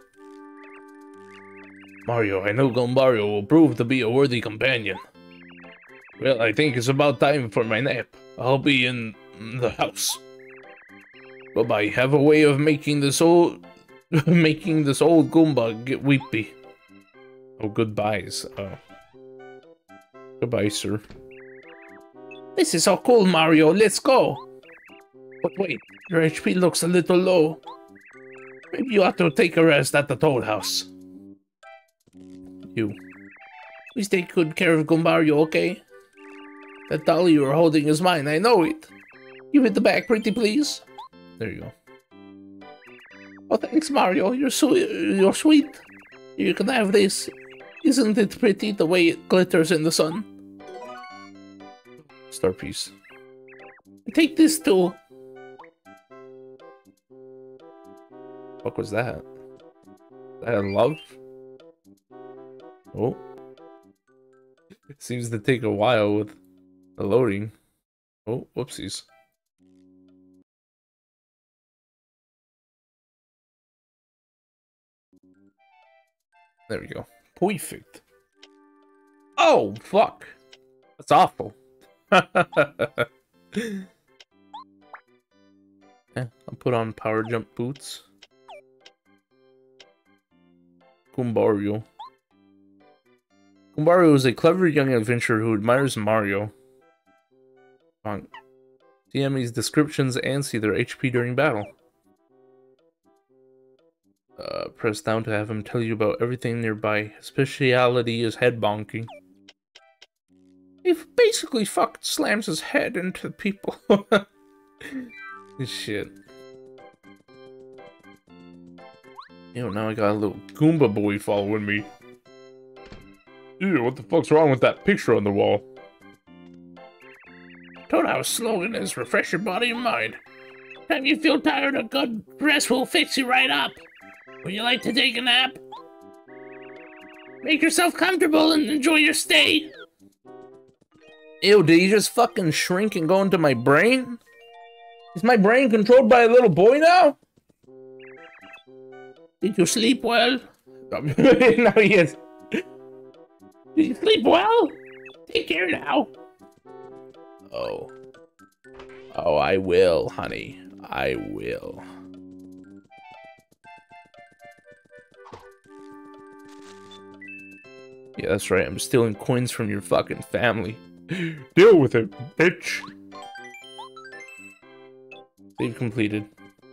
Mario, I know Goombario will prove to be a worthy companion. Well, I think it's about time for my nap. I'll be in the house. Bye-bye. Have a way of making this old Goomba get weepy. Oh, goodbyes. Goodbye, sir. This is so cool, Mario. Let's go. But wait, your HP looks a little low. Maybe you ought to take a rest at the Toad House. You. Please take good care of Goombario, okay? That dolly you are holding is mine, I know it. Give it back, pretty please. There you go. Oh, thanks, Mario. You're sweet. You can have this. Isn't it pretty the way it glitters in the sun? Star piece. Take this too. What was that? That love? Oh. It seems to take a while with the loading. Oh, whoopsies. There we go. Perfect. Oh, fuck. That's awful. Yeah, I'll put on power jump boots. Goombario. Goombario is a clever young adventurer who admires Mario. DM these descriptions and see their HP during battle. Press down to have him tell you about everything nearby. His speciality is head bonking. He basically slams his head into people. Shit. Now I got a little Goomba boy following me. Ew, what the fuck's wrong with that picture on the wall? Told our slogan is refresh your body and mind. Time you feel tired, a good rest will fix you right up. Would you like to take a nap? Make yourself comfortable and enjoy your stay. Ew, did he just fucking shrink and go into my brain? Is my brain controlled by a little boy now? Did you sleep well? No, he is. Did you sleep well? Take care now. Oh. Oh, I will, honey. I will. Yeah, that's right. I'm stealing coins from your fucking family. Deal with it, bitch. Save completed.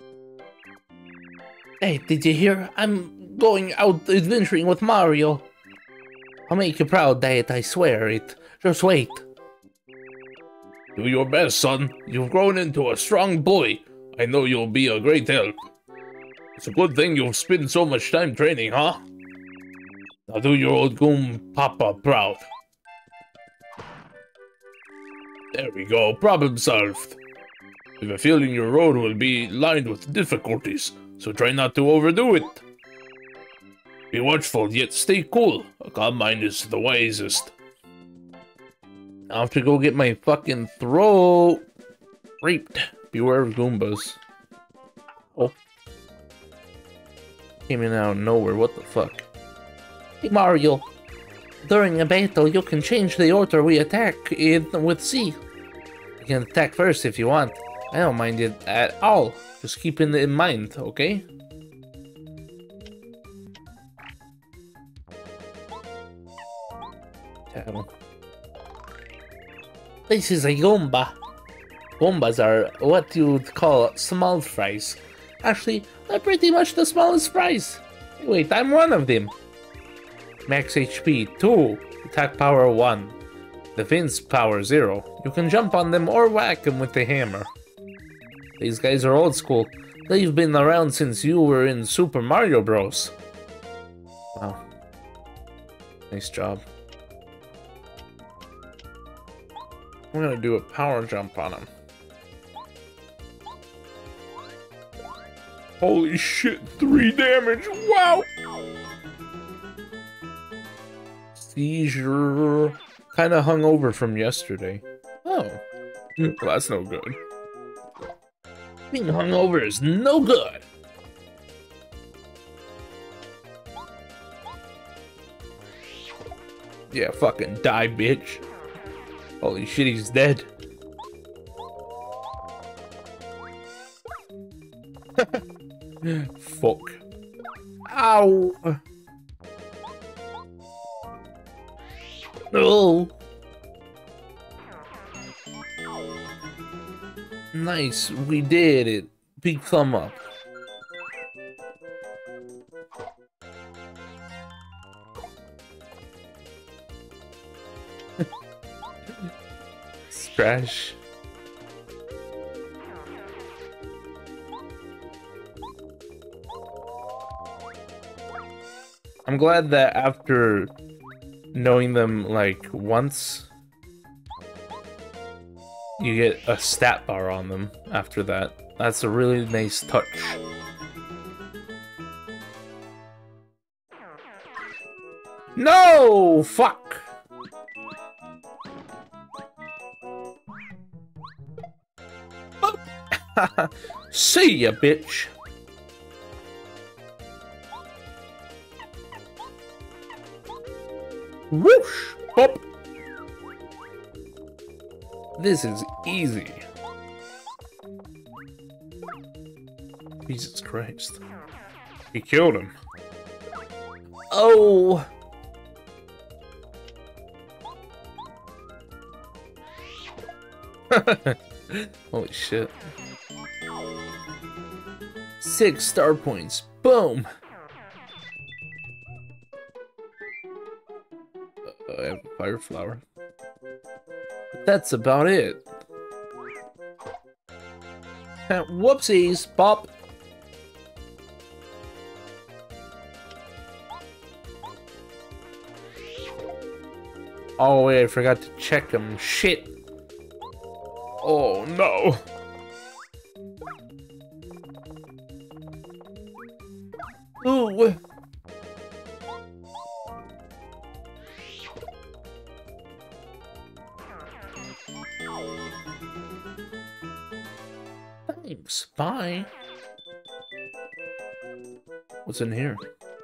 Hey, did you hear? I'm going out adventuring with Mario. I'll make you proud, Dad, I swear it. Just wait. Do your best, son. You've grown into a strong boy. I know you'll be a great help. It's a good thing you've spent so much time training, huh? Now do your old Goom Papa proud. There we go, problem solved. I have a feeling your road will be lined with difficulties, so try not to overdo it. Be watchful, yet stay cool. A calm mind is the wisest. I have to go get my fucking throat raped. Beware of Goombas. Oh. Came in out of nowhere, what the fuck? Hey Mario, during a battle you can change the order we attack in with C. You can attack first if you want. I don't mind it at all. Just keep it in mind, okay? Tattle. This is a Goomba. Goombas are what you'd call small fries. Actually, they're pretty much the smallest fries. Wait, I'm one of them. Max HP 2, attack power 1, defense power 0. You can jump on them or whack them with the hammer. These guys are old school. They've been around since you were in Super Mario Bros. Wow. Nice job. I'm gonna do a power jump on him. Holy shit, 3 damage, wow! Seizure. Kinda hungover from yesterday. Oh. Well, that's no good. Being hungover is no good. Yeah, fucking die, bitch. Holy shit, he's dead. Fuck. Ow. Oh. Nice, we did it. Big thumb up. Scratch. I'm glad that after knowing them like once, you get a stat bar on them after that. That's a really nice touch. No! Fuck! See ya, bitch! Whoosh! Hop! This is easy. Jesus Christ. He killed him. Oh! Holy shit. 6 star points. Boom! I have a fire flower. But that's about it. Whoopsies! Pop! Oh wait, I forgot to check them. Shit! Oh no! Ooh! Thanks, bye. What's in here?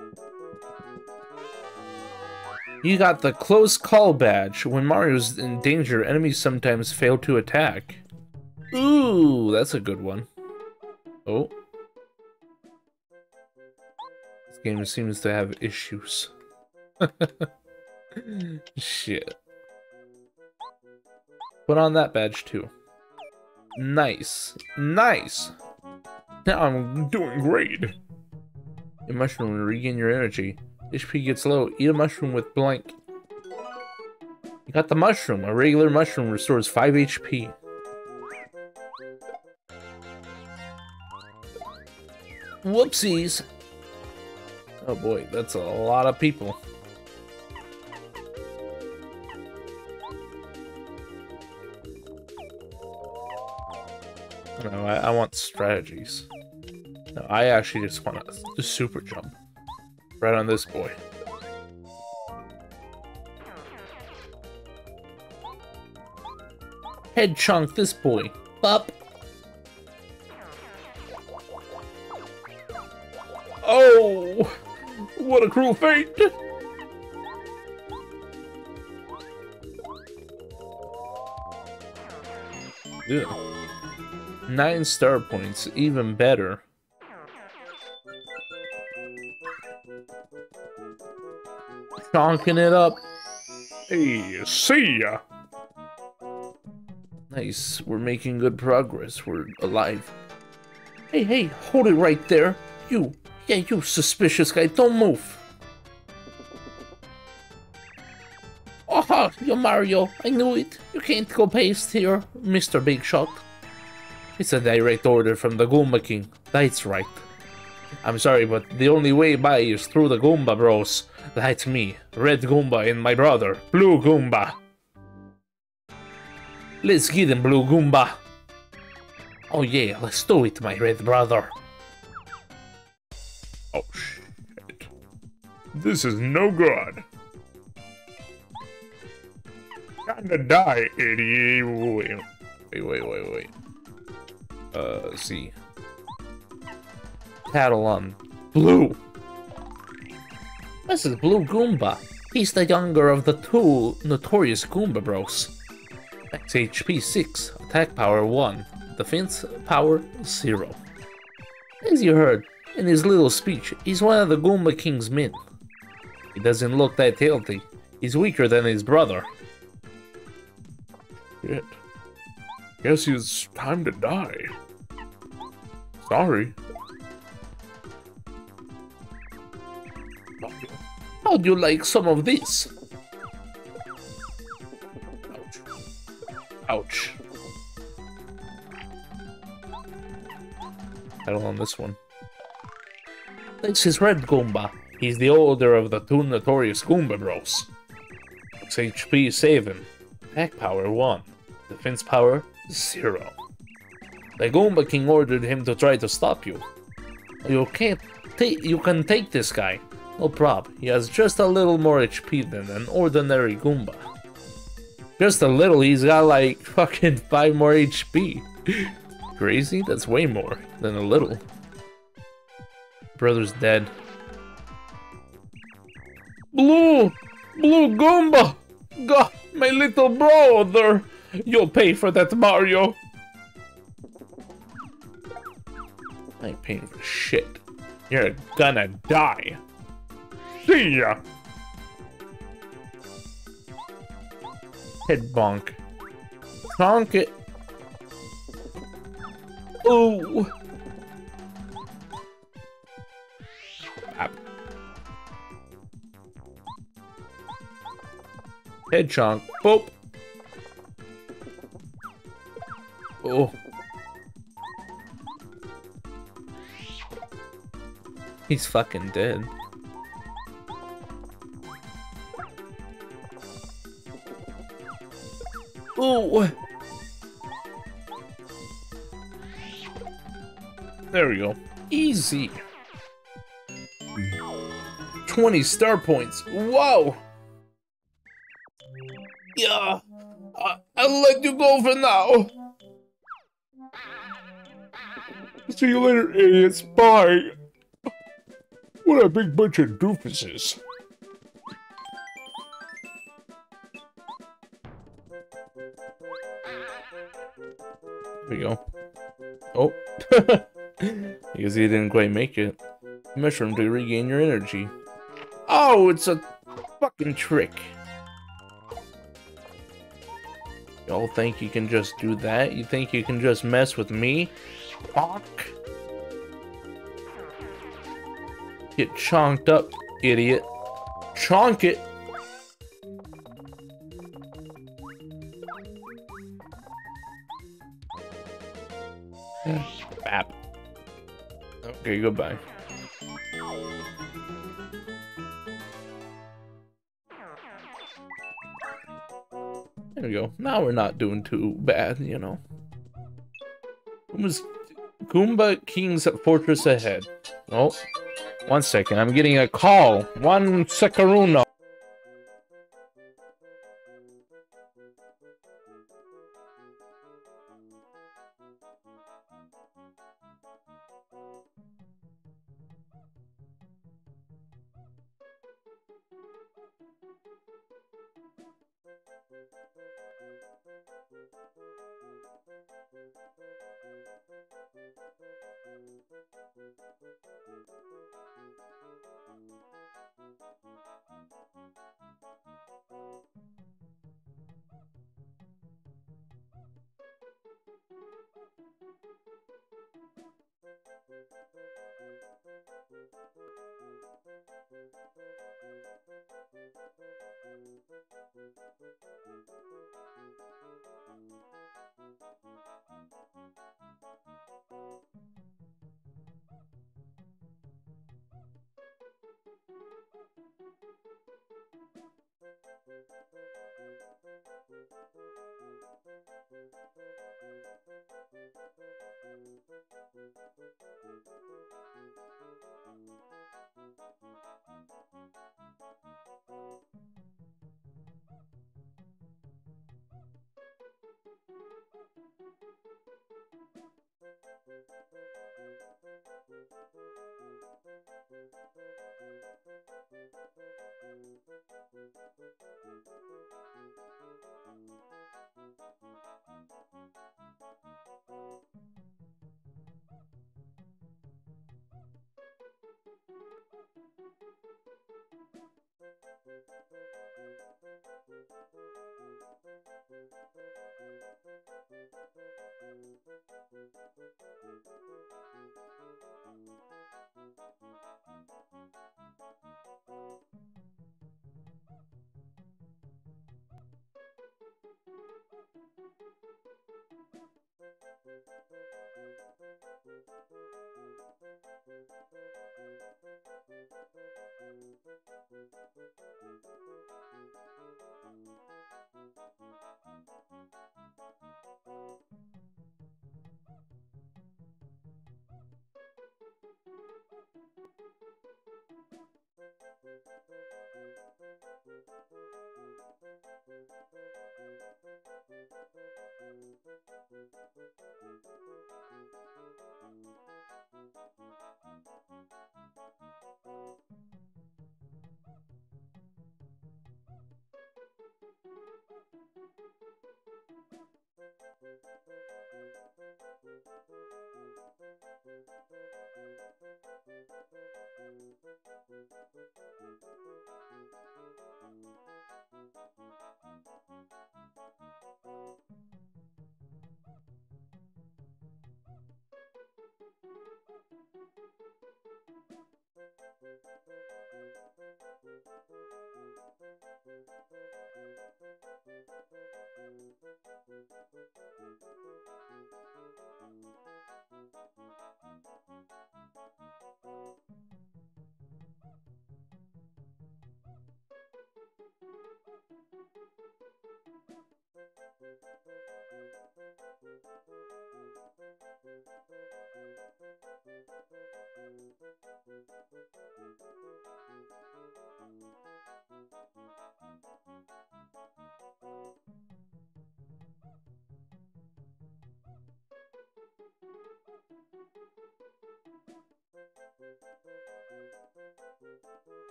You got the close call badge. When Mario's in danger, enemies sometimes fail to attack. Ooh, that's a good one. Oh. This game seems to have issues. Shit. Put on that badge too. Nice. Nice! Now I'm doing great. A mushroom to regain your energy. HP gets low. Eat a mushroom with blank. You got the mushroom. A regular mushroom restores 5 HP. Whoopsies! Oh boy, that's a lot of people. No, I want strategies. No, I actually just want to super jump. Right on this boy. Head chunk this boy. Up. Oh! What a cruel fate! Yeah. 9 star points, even better. Chonking it up. Hey, see ya! Nice, we're making good progress. We're alive. Hey, hey, hold it right there. You, yeah, you suspicious guy, don't move. Oh, you're Mario. I knew it. You can't go past here, Mr. Big Shot. It's a direct order from the Goomba King. That's right. I'm sorry, but the only way by is through the Goomba Bros. That's me, Red Goomba, and my brother, Blue Goomba. Let's get him, Blue Goomba. Oh yeah, let's do it, my red brother. Oh shit. This is no good. Gotta die, idiot. Wait. See. Paddle on. Blue! This is Blue Goomba. He's the younger of the 2 notorious Goomba Bros. Max HP 6, attack power 1, defense power 0. As you heard in his little speech, he's one of the Goomba King's men. He doesn't look that healthy. He's weaker than his brother. Shit. Guess it's time to die. Sorry. How'd you like some of this? Ouch. Ouch. Title on this one. This is Red Goomba. He's the older of the 2 notorious Goomba Bros. Max HP 7, attack power 1, defense power 0. The Goomba King ordered him to try to stop you. You can take this guy. No prob. He has just a little more HP than an ordinary Goomba. Just a little, he's got like fucking 5 more HP. Crazy? That's way more than a little. Brother's dead. Blue! Blue Goomba! God, my little brother! You'll pay for that, Mario! I ain't paying for shit. You're gonna die. See ya! Head bonk. Bonk it. Ooh. Ah. Head chonk. Boop. Oh. He's fucking dead. Ooh. There we go. Easy. 20 star points. Whoa. Yeah. I'll let you go for now. See you later, idiots. Bye. What a big bunch of doofuses. There we go. Oh. Because he didn't quite make it. Mushroom to regain your energy. Oh, it's a fucking trick. Y'all think you can just do that? You think you can just mess with me? Fuck. Get chonked up, idiot. Chonk it. Bap. Okay, goodbye. There we go. Now we're not doing too bad, you know. Goomba King's Fortress ahead. Oh, 1 second. I'm getting a call. 1 secaruno.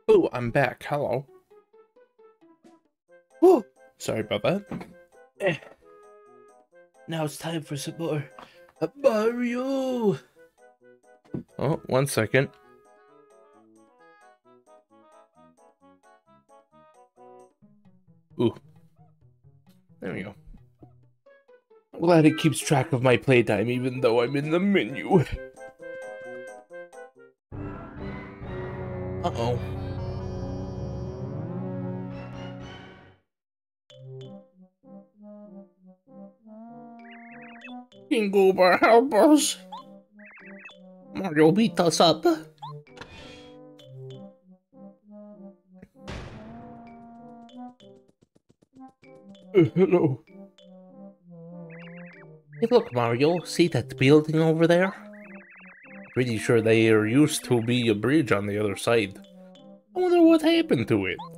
Oh, I'm back. Hello. Oh, sorry about that. Now it's time for some more Mario. Oh, 1 second. Ooh. There we go. I'm glad it keeps track of my playtime even though I'm in the menu. Uh-oh. King Goober, help us! Mario beat us up. Hello. Hey, look, Mario, see that building over there? Pretty sure there used to be a bridge on the other side. I wonder what happened to it.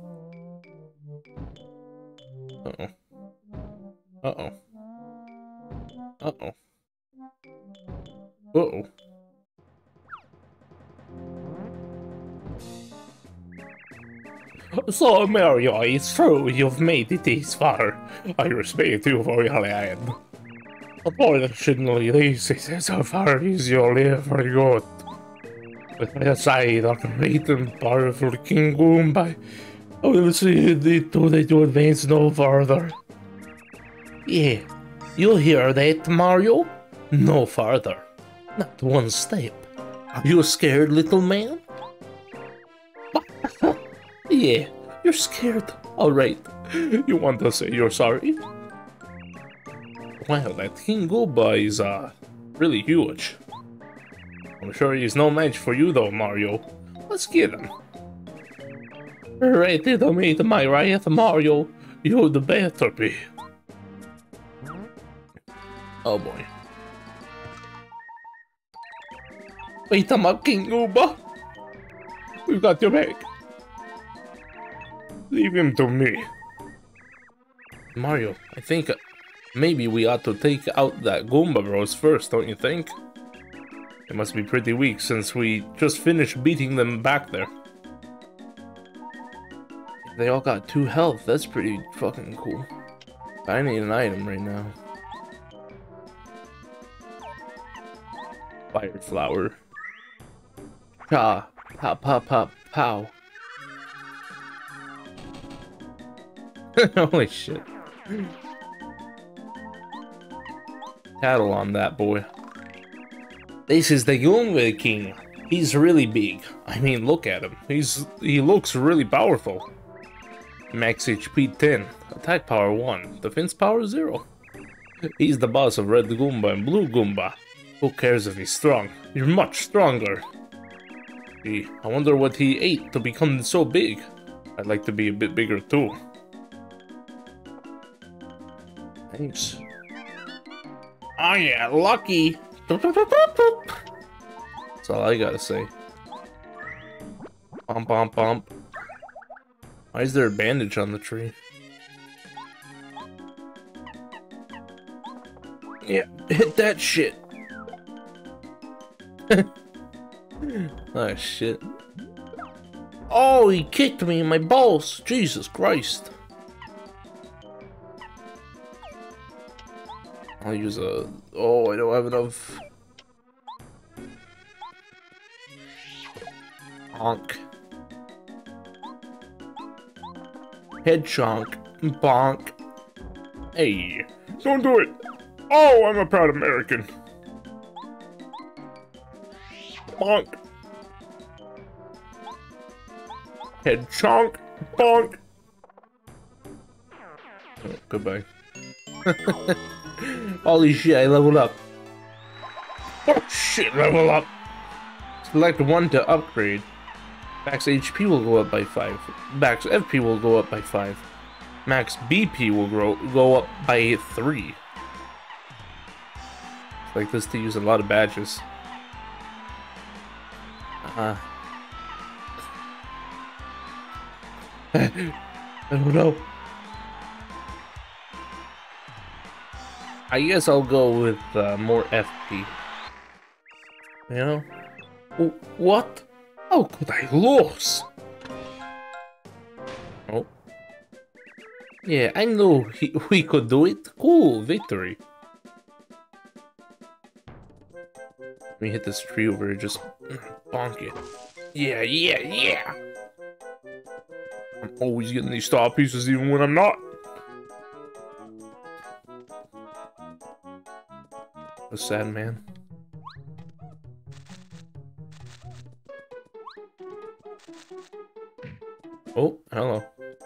Uh-oh. Uh-oh. Uh-oh. Uh-oh. So, Mario, it's true you've made it this far. I respect you for your land. Unfortunately, this is so far as you'll ever got. With my side of great and powerful King Goomba, I will see to advance no further. Yeah, you hear that, Mario? No further. Not one step. Are you scared, little man? Yeah, you're scared. Alright, you want to say you're sorry? Wow, that King Goomba is, really huge. I'm sure he's no match for you though, Mario. Let's get him. Ready to meet my right, Mario? You'd better be. Oh boy. Wait him up, King Goomba. We've got your back. Leave him to me. Mario, I think maybe we ought to take out that Goomba Bros first, don't you think? They must be pretty weak since we just finished beating them back there. They all got 2 health, that's pretty fucking cool. I need an item right now. Fire flower. Cha, pop, pop, pop, pow. Holy shit. Tattle on that boy. This is the Goomba King. He's really big. I mean, look at him. He looks really powerful. Max HP 10, attack power 1, defense power 0. He's the boss of Red Goomba and Blue Goomba. Who cares if he's strong? You're much stronger. Gee, I wonder what he ate to become so big. I'd like to be a bit bigger too. Thanks. Oh yeah, lucky. That's all I gotta say. Bump, bump, bump. Why is there a bandage on the tree? Yeah, hit that shit. Oh shit. Oh, he kicked me in my balls. Jesus Christ. I'll use a... Oh, I don't have enough. Honk. Head chonk. Bonk. Hey, don't do it. Oh, I'm a proud American. Bonk. Head chonk. Bonk. Oh, goodbye. Holy shit, I leveled up. Oh shit, level up. Select 1 to upgrade. Max HP will go up by 5. Max FP will go up by 5. Max BP will go up by 3. Like this to use a lot of badges. I don't know. I guess I'll go with more FP. You know? What? How could I lose? Yeah, I knew we could do it. Cool, victory. Let me hit this tree over here, just bonk it. Yeah, yeah, yeah! I'm always getting these star pieces even when I'm not. A sad man. Oh, hello.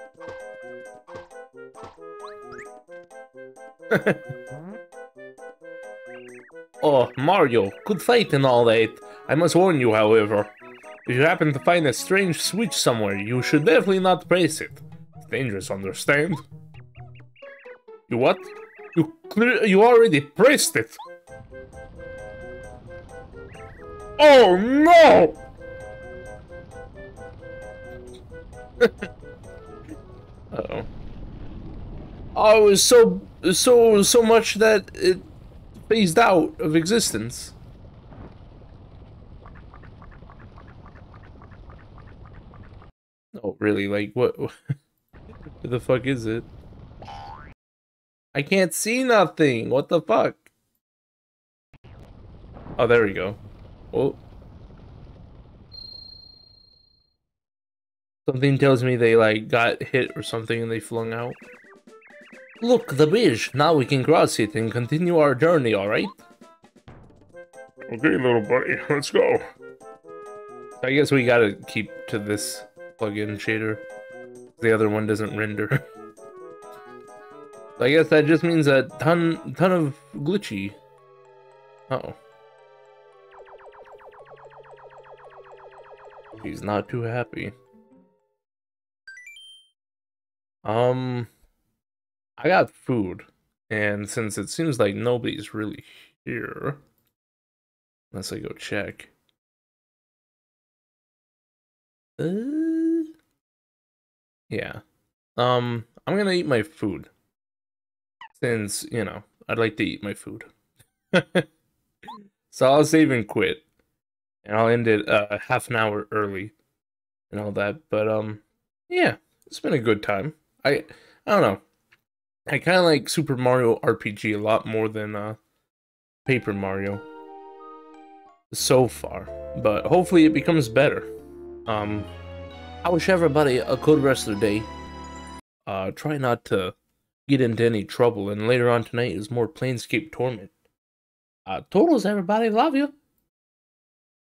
Oh, Mario, good fight and all that. I must warn you, however. If you happen to find a strange switch somewhere, you should definitely not press it. It's dangerous, understand? You what? You already pressed it! Oh no! Uh-oh. Oh, it was so much that it phased out of existence. Oh, really? Like, what? What the fuck is it? I can't see nothing. What the fuck? Oh, there we go. Oh. Something tells me they, like, got hit or something and they flung out. Look, the bridge. Now we can cross it and continue our journey, alright? Okay, little buddy, let's go. I guess we gotta keep to this plugin shader. The other one doesn't render. I guess that just means a ton of glitchy. Uh-oh. He's not too happy. I got food, and since it seems like nobody's really here, unless I go check. Yeah. I'm gonna eat my food. Since, you know, I'd like to eat my food. So I'll save and quit. And I'll end it half an hour early and all that. But yeah, it's been a good time. I don't know. I kinda like Super Mario RPG a lot more than Paper Mario. So far. But hopefully it becomes better. I wish everybody a good rest of the day. Try not to get into any trouble, and later on tonight is more Planescape Torment. Totals, everybody, love you.